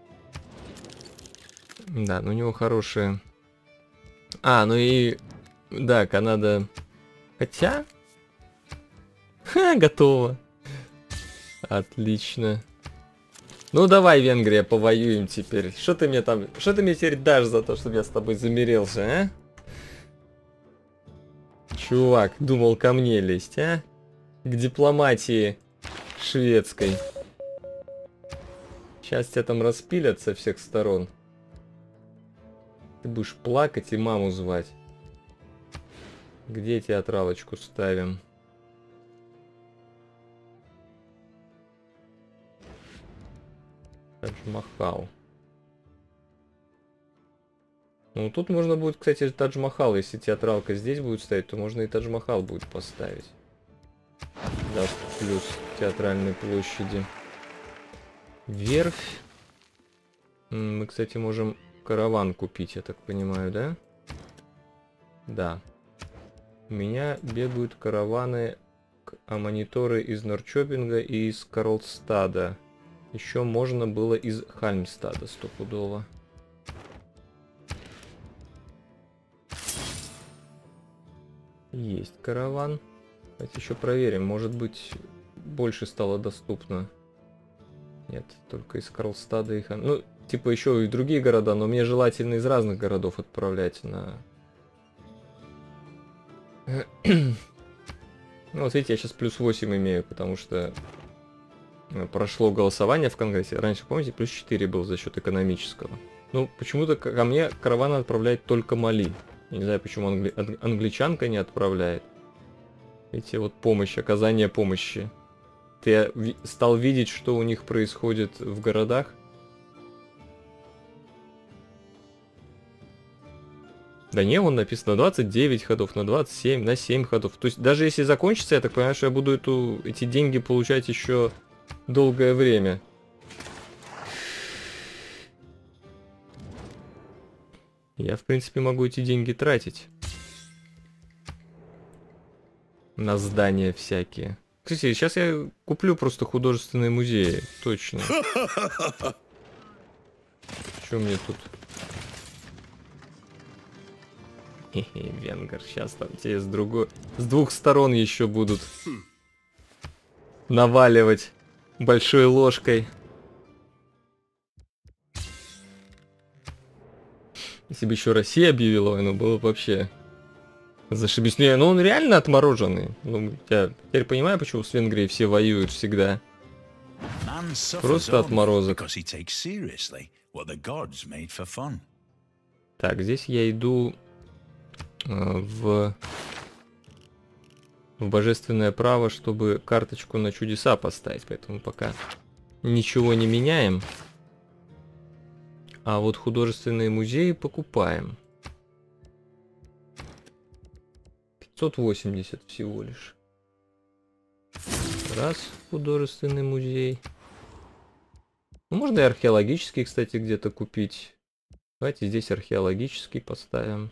Да, но у него хорошие... А, ну и... Да, Канада... Хотя... Ха, готово. Отлично. Ну давай, Венгрия, повоюем теперь. Что ты мне там... Что ты мне теперь дашь за то, чтобы я с тобой замирился, а? Чувак, думал ко мне лезть, а? К дипломатии шведской. Сейчас тебя там распилят со всех сторон. Ты будешь плакать и маму звать. Где театралочку ставим? Тадж-Махал. Ну, тут можно будет, кстати, Тадж-Махал. Если театралка здесь будет стоять, то можно и Тадж-Махал будет поставить. Даст плюс театральной площади. Верфь. Мы, кстати, можем караван купить, я так понимаю, да? Да. У меня бегают караваны, а мониторы из Норрчопинга и из Карлстада. Еще можно было из Хальмстада стопудово. Есть караван. Давайте еще проверим. Может быть, больше стало доступно. Нет, только из Карлстада и Хальм... Ну, типа еще и другие города, но мне желательно из разных городов отправлять на... Ну, вот видите, я сейчас плюс восемь имею, потому что прошло голосование в Конгрессе. Раньше, помните, плюс четыре был за счет экономического. Ну, почему-то ко мне караваны отправляет только Мали. Я не знаю, почему англи... англичанка не отправляет. Эти вот помощь, оказание помощи. Ты ви... стал видеть, что у них происходит в городах? Да не, вон написано двадцать девять ходов, на двадцать семь, на семь ходов. То есть даже если закончится, я так понимаю, что я буду эту, эти деньги получать еще долгое время. Я, в принципе, могу эти деньги тратить. На здания всякие. Кстати, сейчас я куплю просто художественные музеи. Точно. Что мне тут? Хе-хе, венгер. Сейчас там тебе с другой... С двух сторон еще будут наваливать большой ложкой. Если бы еще Россия объявила войну, было бы вообще зашибись. Не, ну он реально отмороженный. Ну, я теперь понимаю, почему с Венгрией все воюют всегда. Просто отморозок. Так, здесь я иду э, в... в божественное право, чтобы карточку на чудеса поставить. Поэтому пока ничего не меняем. А вот художественные музеи покупаем. пятьсот восемьдесят всего лишь. Раз, художественный музей. Ну, можно и археологический, кстати, где-то купить. Давайте здесь археологический поставим.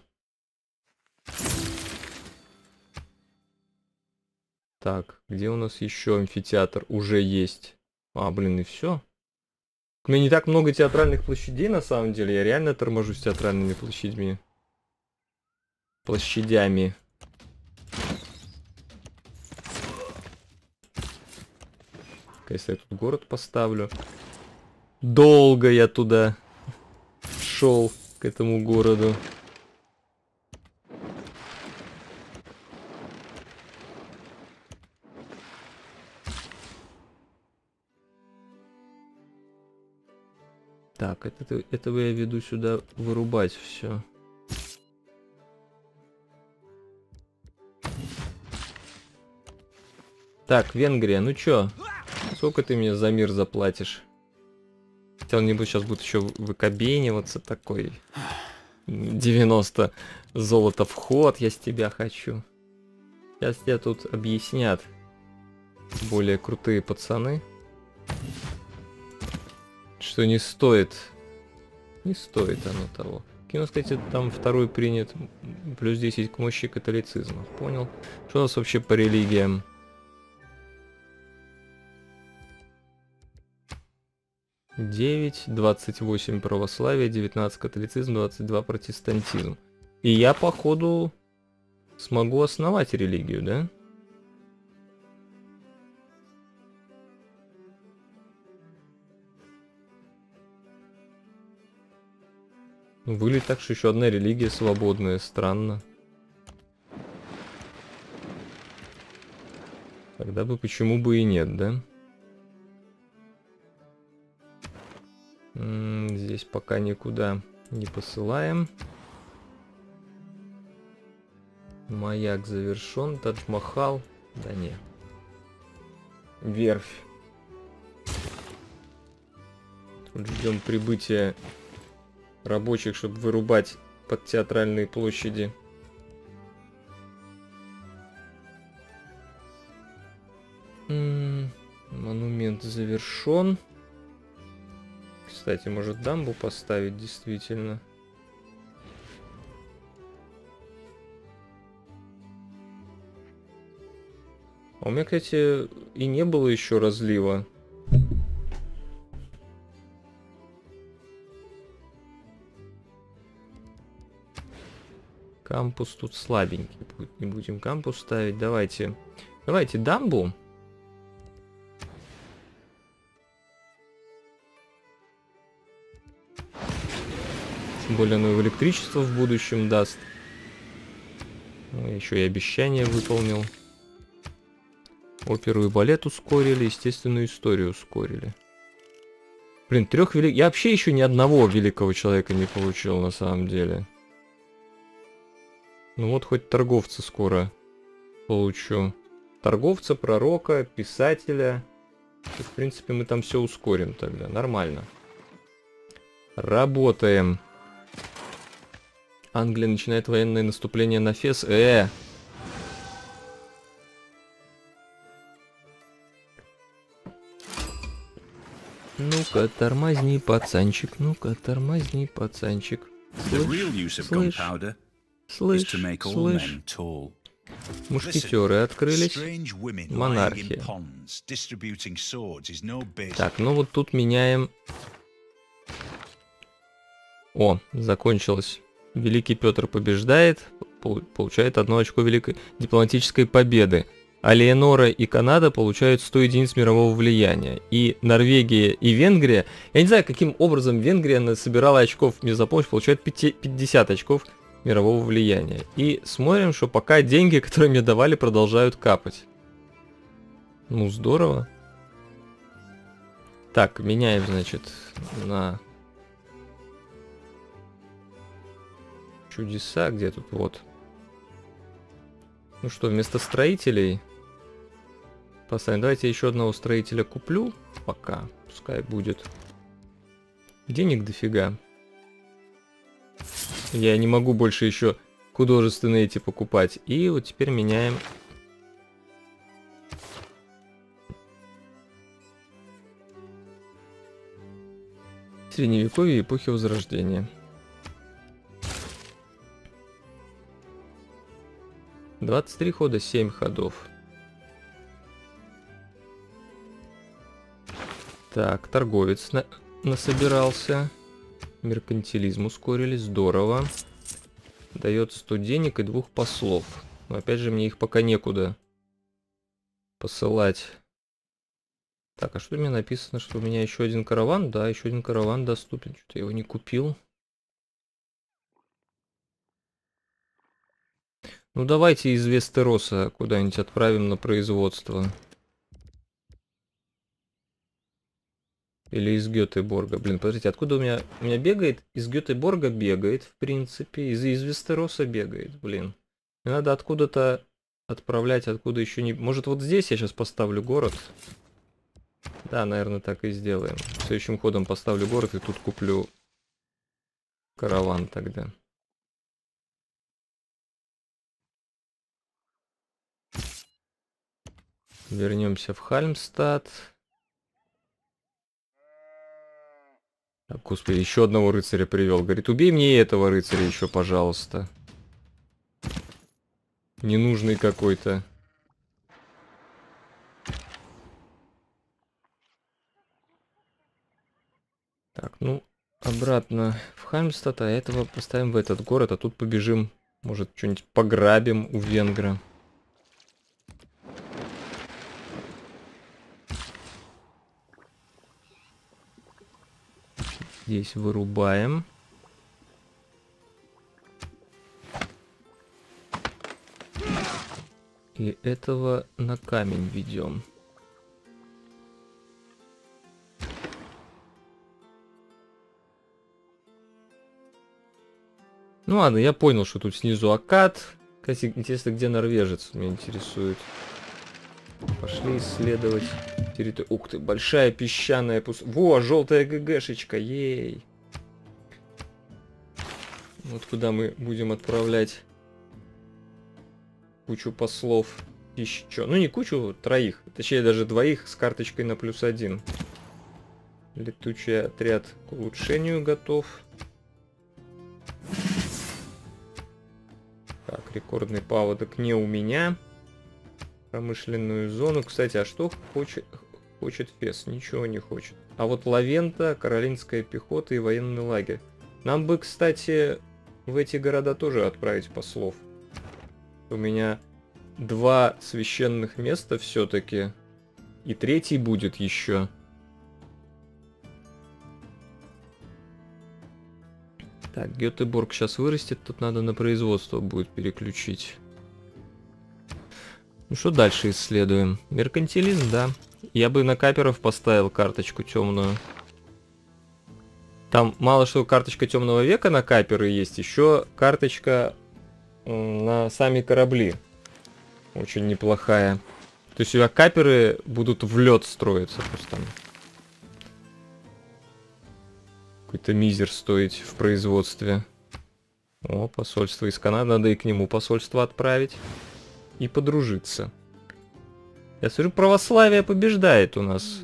Так, где у нас еще амфитеатр? Уже есть. А, блин, и все. У меня не так много театральных площадей, на самом деле. Я реально торможусь театральными площадьми. Площадями. Если я тут город поставлю. Долго я туда шел, к этому городу. Так, это, этого я веду сюда вырубать все. Так, Венгрия, ну чё? Сколько ты мне за мир заплатишь? Хотел, небось, сейчас будет еще выкобениваться такой. девяносто золота вход, я с тебя хочу. Сейчас тебе тут объяснят. Более крутые пацаны. Что не стоит. Не стоит оно того. Кино, кстати, там второй принят. Плюс десять к мощи католицизма. Понял. Что у нас вообще по религиям? девять, двадцать восемь православие, девятнадцать католицизм, двадцать два протестантизм. И я, походу, смогу основать религию, да? Выглядит так, что еще одна религия свободная. Странно. Тогда бы почему бы и нет, да? М-м, здесь пока никуда не посылаем. Маяк завершен. Тадж-Махал. Да не. Верфь. Тут ждем прибытия рабочих, чтобы вырубать под театральные площади. М-м, монумент завершен. Кстати, может дамбу поставить действительно? А у меня, кстати, и не было еще разлива. Кампус тут слабенький будет. Не будем кампус ставить. Давайте. Давайте дамбу. Тем более оно электричество в будущем даст. Ну, еще и обещание выполнил. Оперу и балет ускорили, естественную историю ускорили. Блин, трех велик... Я вообще еще ни одного великого человека не получил, на самом деле. Ну вот хоть торговца скоро получу. Торговца, пророка, писателя. И, в принципе, мы там все ускорим тогда. Нормально. Работаем. Англия начинает военное наступление на Фес. Э! Ну-ка, тормозни, пацанчик. Ну-ка, тормозни, пацанчик. Слышь, слышь, слышь, слышь. Мушкетеры открылись. Монархия. Так, ну вот тут меняем. О, закончилось. Великий Петр побеждает. Получает одно очко великой дипломатической победы. А Леонора и Канада получают сто единиц мирового влияния. И Норвегия и Венгрия. Я не знаю, каким образом Венгрия насобирала очков мне за помощь. Получает пятьдесят очков мирового влияния. И смотрим, что пока деньги, которые мне давали, продолжают капать. Ну, здорово. Так, меняем, значит, на... Чудеса. Где тут? Вот. Ну что, вместо строителей... Поставим. Давайте еще одного строителя куплю. Пока. Пускай будет. Денег дофига. Я не могу больше еще художественные эти покупать. И вот теперь меняем. Средневековье и эпохи Возрождения. двадцать три хода, семь ходов. Так, торговец на насобирался. Меркантилизм ускорили, здорово. Дает сто денег и двух послов. Но опять же, мне их пока некуда посылать. Так, а что у меня написано, что у меня еще один караван? Да, еще один караван доступен. Что-то я его не купил. Ну давайте из Вестероса куда-нибудь отправим на производство. Или из Гетеборга. Блин, подождите, откуда у меня... У меня бегает? Из Гетеборга бегает, в принципе. Из, из Вестероса бегает, блин. Мне надо откуда-то отправлять, откуда еще не... Может, вот здесь я сейчас поставлю город? Да, наверное, так и сделаем. Следующим ходом поставлю город и тут куплю караван тогда. Вернемся в Хальмстад. Так, господи, еще одного рыцаря привел. Говорит, убей мне этого рыцаря еще, пожалуйста. Ненужный какой-то. Так, ну, обратно в Хальмстад, а этого поставим в этот город, а тут побежим. Может, что-нибудь пограбим у венгра. Здесь вырубаем. И этого на камень ведем. Ну ладно, я понял, что тут снизу Аккад. Кстати, интересно, где норвежец, меня интересует. Пошли исследовать территорию. Ух ты, большая песчаная пустыня. Во, желтая ГГшечка, ей. Вот куда мы будем отправлять кучу послов. Еще. Ну не кучу, троих. Точнее, даже двоих с карточкой на плюс один. Летучий отряд к улучшению готов. Так, рекордный паводок не у меня. Промышленную зону. Кстати, а что хочет, хочет Фес? Ничего не хочет. А вот Лавента, Каролинская пехота и военный лагерь. Нам бы, кстати, в эти города тоже отправить послов. У меня два священных места все-таки. И третий будет еще. Так, Гетеборг сейчас вырастет. Тут надо на производство будет переключить. Ну что дальше исследуем? Меркантилизм, да. Я бы на каперов поставил карточку темную. Там мало что карточка темного века на каперы есть, еще карточка на сами корабли. Очень неплохая. То есть у тебя каперы будут в лед строиться просто. Какой-то мизер стоить в производстве. О, посольство из Канады. Надо и к нему посольство отправить. И подружиться. Я смотрю, православие побеждает у нас.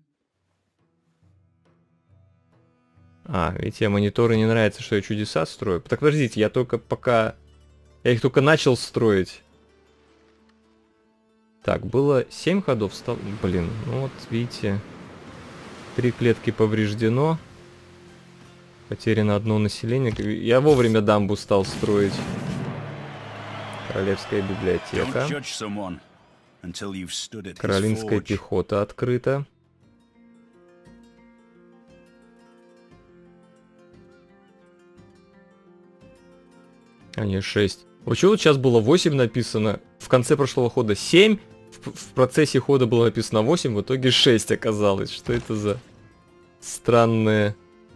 А, видите, мониторы не нравится, что я чудеса строю. Так, подождите, я только пока... Я их только начал строить. Так, было семь ходов, стал... Блин, ну вот, видите. Три клетки повреждено. Потеряно одно население. Я вовремя дамбу стал строить. Королевская библиотека. Каролинская пехота открыта. А не, шесть. Почему вот сейчас было восемь написано? В конце прошлого хода семь. В, в процессе хода было написано восемь. В итоге шесть оказалось. Что это за странное...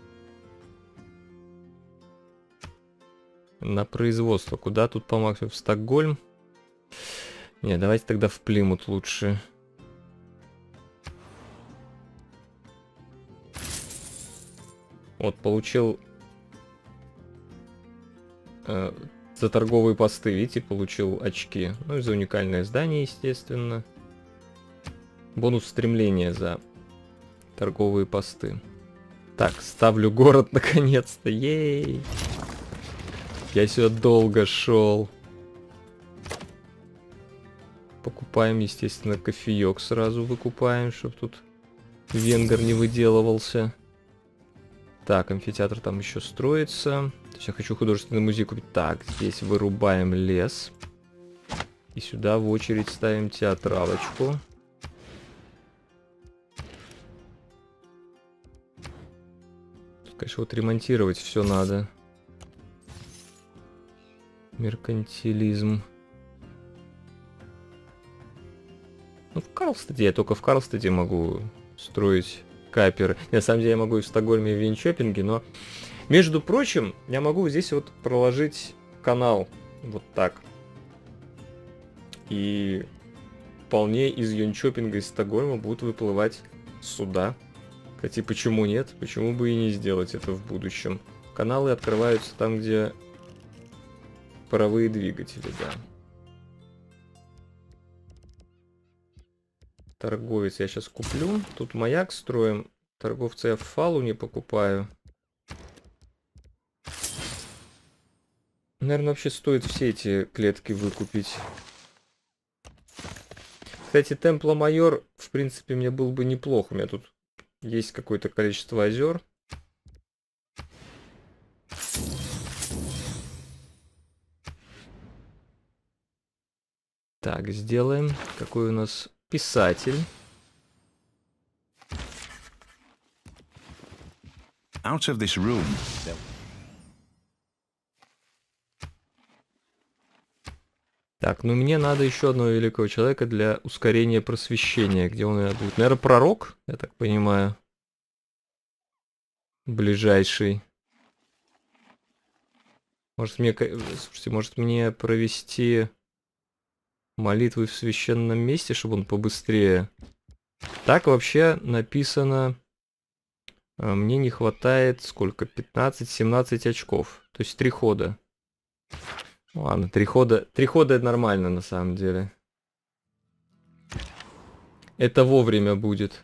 На производство. Куда тут по максимуму? В Стокгольм? Не, давайте тогда в Плимут лучше. Вот, получил... Э, за торговые посты, видите, получил очки. Ну и за уникальное здание, естественно. Бонус стремления за торговые посты. Так, ставлю город наконец-то. Ей! Я сюда долго шел. Покупаем, естественно, кофеек сразу выкупаем, чтобы тут венгер не выделывался. Так, амфитеатр там еще строится. То есть я хочу художественный музей купить. Так, здесь вырубаем лес. И сюда в очередь ставим театралочку. Тут, конечно, вот ремонтировать все надо. Меркантилизм. Ну, в Карлстаде, я только в Карлстаде могу строить каперы. На самом деле я могу и в Стокгольме, и в Винчопинге, но... Между прочим, я могу здесь вот проложить канал. Вот так. И вполне из Йончопинга, из Стокгольма будут выплывать суда. Кстати, почему нет? Почему бы и не сделать это в будущем? Каналы открываются там, где... паровые двигатели, да. Торговец я сейчас куплю. Тут маяк строим. Торговца я в фалу не покупаю. Наверное, вообще стоит все эти клетки выкупить. Кстати, Темпло-Майор, в принципе, мне был бы неплохо. У меня тут есть какое-то количество озер. Так, сделаем. Какой у нас писатель? Out of this room. Так, ну мне надо еще одного великого человека для ускорения просвещения. Где он будет? Наверное, пророк, я так понимаю. Ближайший. Может мне... Слушайте, может мне провести... молитвы в священном месте, чтобы он побыстрее. Так вообще написано. Мне не хватает сколько? пятнадцать-семнадцать очков. То есть три хода. Ладно, три хода. Три хода это нормально на самом деле. Это вовремя будет.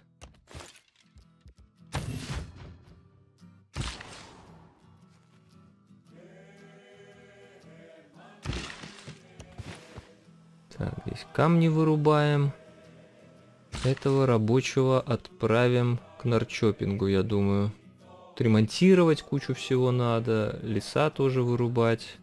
Так, здесь камни вырубаем. Этого рабочего отправим к Норрчопингу, я думаю. Ремонтировать кучу всего надо. Леса тоже вырубать.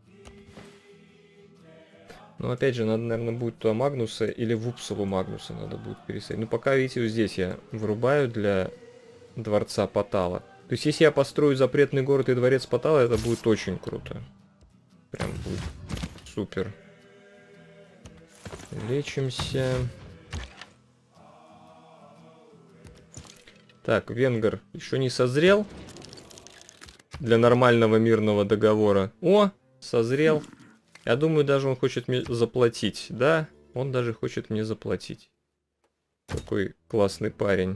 Но опять же, надо, наверное, будет туда Магнуса или в Упсалу Магнуса надо будет пересадить. Ну, пока, видите, вот здесь я вырубаю для дворца Патала. То есть, если я построю запретный город и дворец Патала, это будет очень круто. Прям будет супер. Лечимся. Так, венгер еще не созрел для нормального мирного договора. О, созрел. Я думаю, даже он хочет мне заплатить. Да, он даже хочет мне заплатить. Такой классный парень.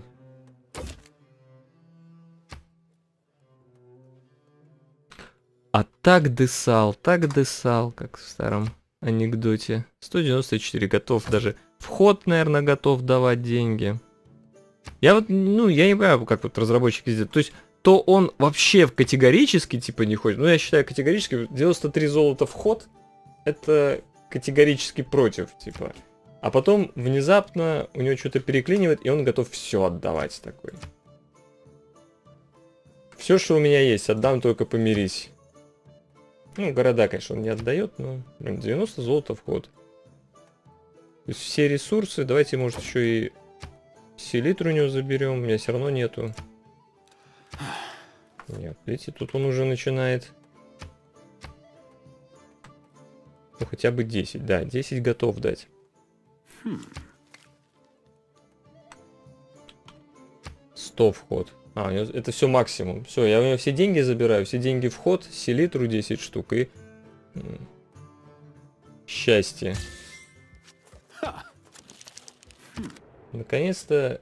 А так десал, так десал, как в старом анекдоте. сто девяносто четыре готов даже. Вход, наверное, готов давать деньги. Я вот, ну, я не понимаю, как вот разработчики сделают. То есть, то он вообще категорически, типа, не хочет. Ну, я считаю, категорически девяносто три золота вход. Это категорически против, типа. А потом внезапно у него что-то переклинивает, и он готов все отдавать такой. Все, что у меня есть, отдам, только помирись. Ну, города, конечно, он не отдает, но блин, девяносто золота вход. То есть все ресурсы, давайте, может, еще и селитру у него заберем. У меня все равно нету. Нет, видите, тут он уже начинает. Ну, хотя бы десять, да, десять готов дать. сто вход. А, это все максимум. Все, я у него все деньги забираю, все деньги вход, селитру десять штук и... счастье. Наконец-то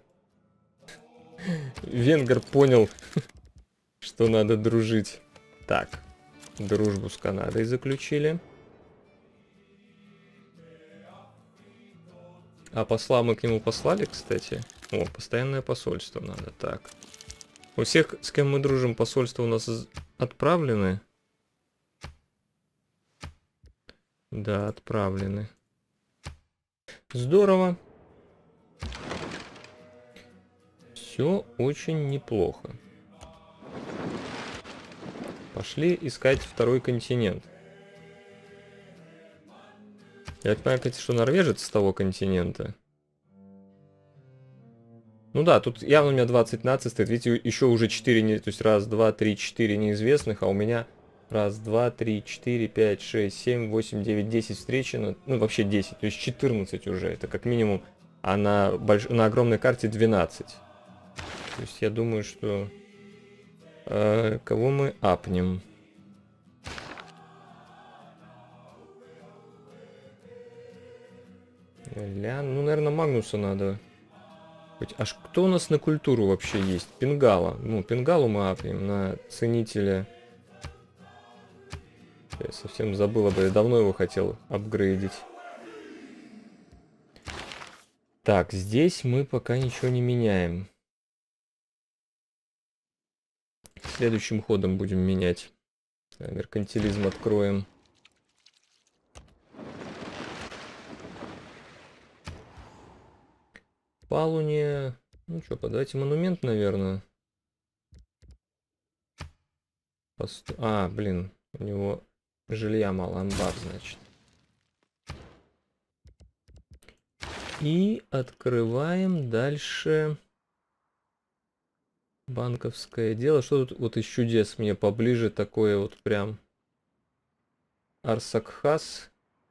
венгер понял, что надо дружить. Так, дружбу с Канадой заключили. А посла мы к нему послали, кстати. О, постоянное посольство надо. Так. У всех, с кем мы дружим, посольства у нас отправлены. Да, отправлены. Здорово. Все очень неплохо. Пошли искать второй континент. Я понимаю, кстати, что норвежец с того континента. Ну да, тут явно у меня двадцать наций стоит. Видите, еще уже четыре, не... то есть раз, два, три, четыре неизвестных, а у меня раз, два, три, четыре, пять, шесть, семь, восемь, девять, десять встречено. Ну, вообще десять, то есть четырнадцать уже, это как минимум. А на, больш... на огромной карте двенадцать. То есть я думаю, что... Э, кого мы апнем? Лян, ну, наверное, Магнуса надо. Аж кто у нас на культуру вообще есть? Пингала. Ну, Пингалу мы апнем на ценителя. Я совсем забыл об этом. Я давно его хотел апгрейдить. Так, здесь мы пока ничего не меняем. Следующим ходом будем менять. Меркантилизм откроем. Палуне. Ну что, подавайте монумент, наверное. Пост... А, блин, у него жилья мало, амбар, значит. И открываем дальше банковское дело. Что тут вот из чудес мне поближе такое вот прям? Арсакхас.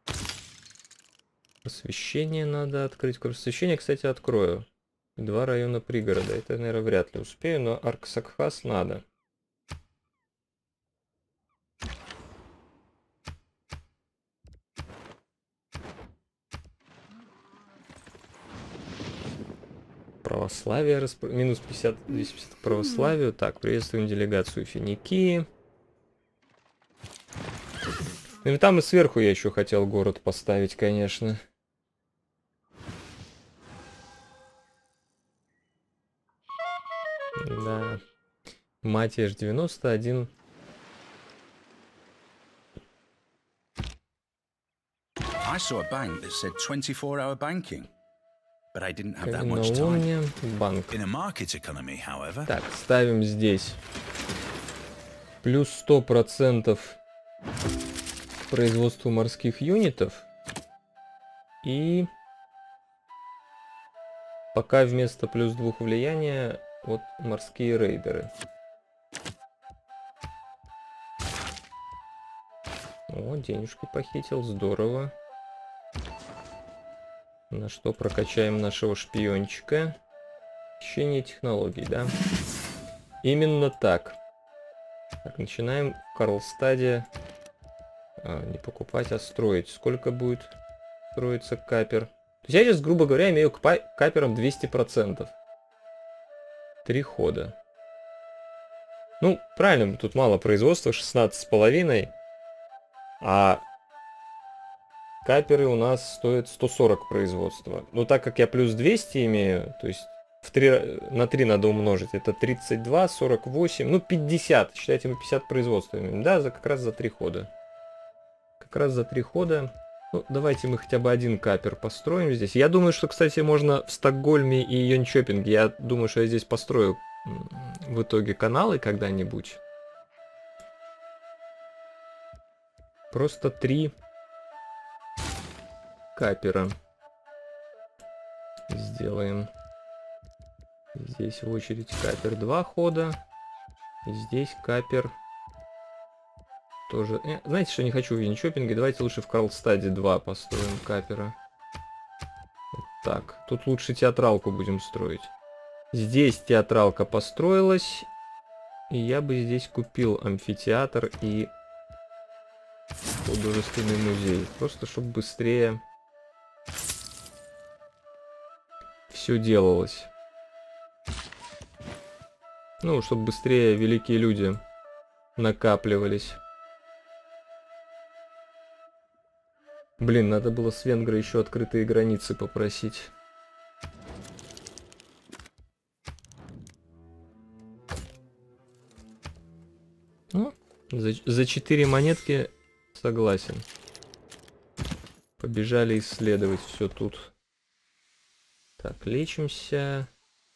Просвещение надо открыть. Просвещение, кстати, открою. Два района пригорода. Это, наверное, вряд ли успею, но Арсакхас надо. Православие. Расп... Минус пятьдесят, двести пятьдесят к православию. Так, приветствуем делегацию Финикии. Ну и там и сверху я еще хотел город поставить, конечно. Да. Матиаш девяносто один. I saw a bank that said twenty-four hour banking, but I didn't have that much time. Каменоломня, банк. In a market economy, however. Так, ставим здесь. Плюс сто процентов производству морских юнитов. И пока вместо плюс двух влияния вот морские рейдеры. О, денежки похитил, здорово. На что прокачаем нашего шпиончика. Хищение технологий, да? Именно так. Так, начинаем в Карлстаде а, не покупать, а строить. Сколько будет строиться капер? То есть я сейчас, грубо говоря, имею к каперам двести процентов. Три хода. Ну, правильно, тут мало производства, шестнадцать с половиной. А каперы у нас стоят сто сорок производства. Но так как я плюс двести имею, то есть в три, на три надо умножить. Это тридцать два, сорок восемь, ну пятьдесят. Считайте, мы пятьдесят производства имеем. Да, за, как раз за три хода. Как раз за три хода. Ну, давайте мы хотя бы один капер построим здесь. Я думаю, что, кстати, можно в Стокгольме и Йончопинге. Я думаю, что я здесь построю в итоге каналы когда-нибудь. Просто три капера сделаем. Здесь в очередь капер два хода. И здесь капер тоже. Э, знаете, что не хочу в Йончопинге? Давайте лучше в Карлстаде два построим капера. Вот так. Тут лучше театралку будем строить. Здесь театралка построилась. И я бы здесь купил амфитеатр и художественный музей. Просто чтобы быстрее все делалось. Ну, чтобы быстрее великие люди накапливались. Блин, надо было с Венгры еще открытые границы попросить. Ну, за, за четыре монетки согласен. Побежали исследовать все тут. Так, лечимся.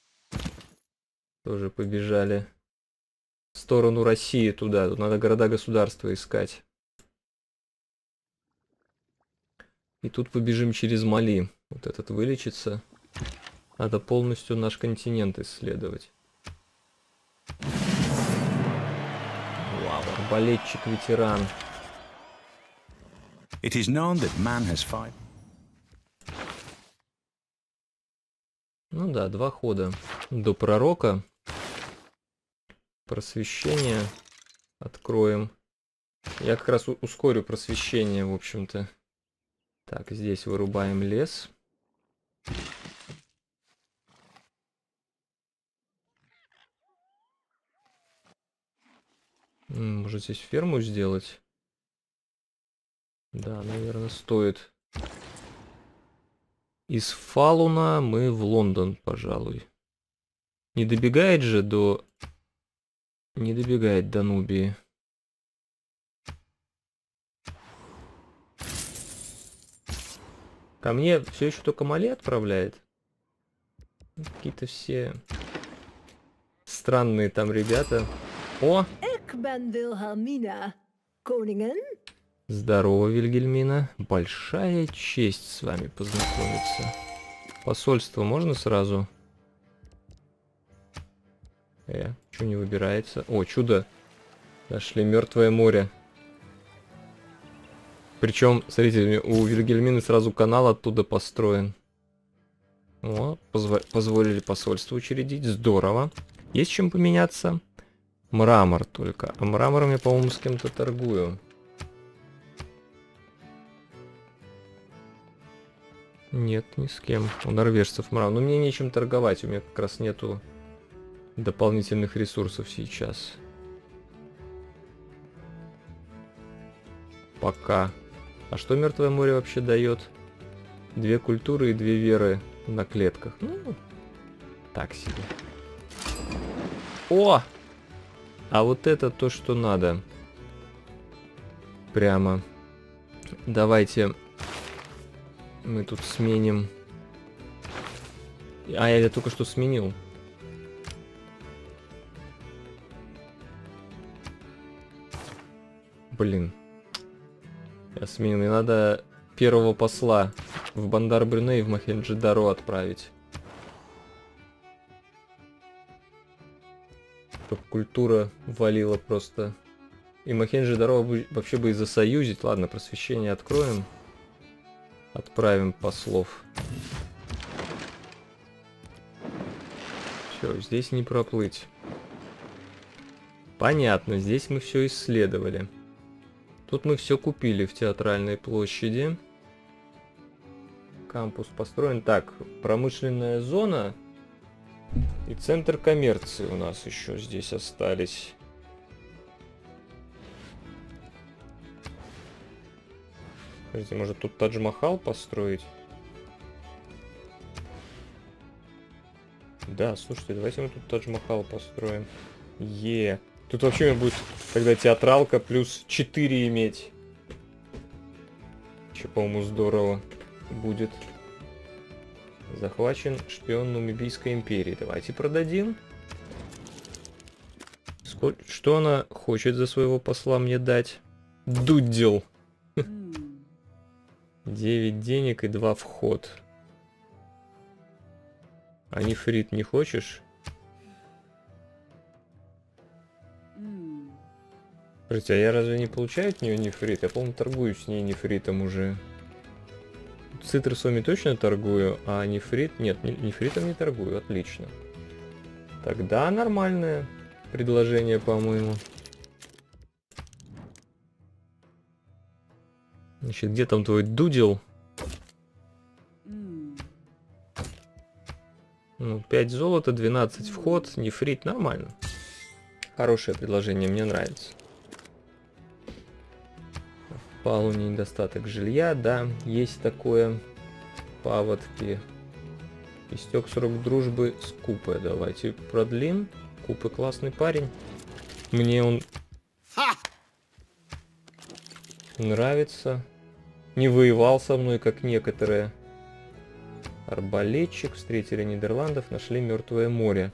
Тоже побежали в сторону России туда. Тут надо города-государства искать. И тут побежим через Мали. Вот этот вылечится. Надо полностью наш континент исследовать. Вау, арбалетчик-ветеран. It is known that man has five. Ну да, два хода до пророка. Просвещение откроем. Я как раз ускорю просвещение, в общем-то. Так, здесь вырубаем лес. Может здесь ферму сделать? Да, наверное, стоит. Из Фалуна мы в Лондон, пожалуй. Не добегает же до... Не добегает до Нубии. Ко мне все еще только Мали отправляет. Какие-то все странные там ребята. О! Здорово, Вильгельмина. Большая честь с вами познакомиться. Посольство можно сразу? Э, что не выбирается? О, чудо. Нашли Мертвое море. Причем, смотрите, у Вильгельмины сразу канал оттуда построен. О, позво позволили посольство учредить. Здорово. Есть чем поменяться? Мрамор только. А мрамором я, по-моему, с кем-то торгую. Нет, ни с кем. У норвежцев мрамор. Но мне нечем торговать. У меня как раз нету дополнительных ресурсов сейчас. Пока. А что Мертвое море вообще дает? Две культуры и две веры на клетках. Ну, так себе. О! А вот это то, что надо. Прямо. Давайте мы тут сменим. А, я только что сменил. Блин. Я сменил. Мне надо первого посла в Бандар-Брюней и в Мохенджо-Даро отправить. Чтоб культура валила просто. И Мохенджо-Даро вообще бы и засоюзить. Ладно, просвещение откроем. Отправим послов. Все, здесь не проплыть. Понятно, здесь мы все исследовали. Тут мы все купили в Театральной площади. Кампус построен. Так, промышленная зона и центр коммерции у нас еще здесь остались. Подождите, может тут Тадж-Махал построить? Да, слушайте, давайте мы тут Тадж-Махал построим. Е. Тут вообще будет тогда театралка плюс четыре иметь. Че, по-моему, здорово будет. Захвачен шпион Нумибийской империи. Давайте продадим. Сколь... Что она хочет за своего посла мне дать? Дудел. девять денег и два вход. А нефрит не хочешь? Слушайте, а я разве не получаю от нее нефрит? Я, по-моему, торгую с ней нефритом уже. Цитрусами точно торгую, а нефрит... Нет, нефритом не торгую, отлично. Тогда нормальное предложение, по-моему. Значит, где там твой дудел? Ну, пять золота, двенадцать вход, нефрит, нормально. Хорошее предложение, мне нравится. Пал недостаток жилья, да, есть такое. Паводки. Истек срок дружбы с Купой. Давайте продлим. Купы классный парень. Мне он нравится. Не воевал со мной, как некоторые. Арбалетчик. Встретили Нидерландов, нашли Мертвое море.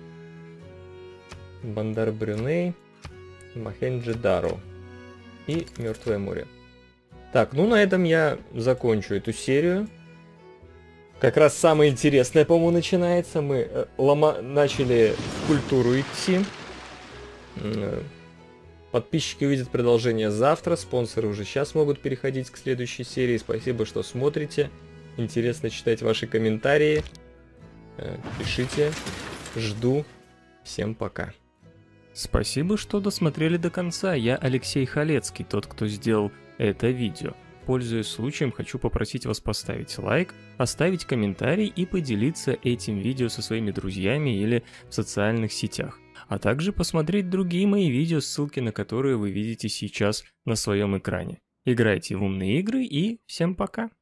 Бандар Брюней. Мохенджо-Даро. И Мертвое море. Так, ну на этом я закончу эту серию. Как раз самое интересное, по-моему, начинается. Мы э, лома... начали в культуру идти. Э, подписчики увидят продолжение завтра. Спонсоры уже сейчас могут переходить к следующей серии. Спасибо, что смотрите. Интересно читать ваши комментарии. Э, пишите. Жду. Всем пока. Спасибо, что досмотрели до конца. Я Алексей Халецкий, тот, кто сделал это видео. Пользуясь случаем, хочу попросить вас поставить лайк, оставить комментарий и поделиться этим видео со своими друзьями или в социальных сетях. А также посмотреть другие мои видео, ссылки на которые вы видите сейчас на своем экране. Играйте в умные игры и всем пока!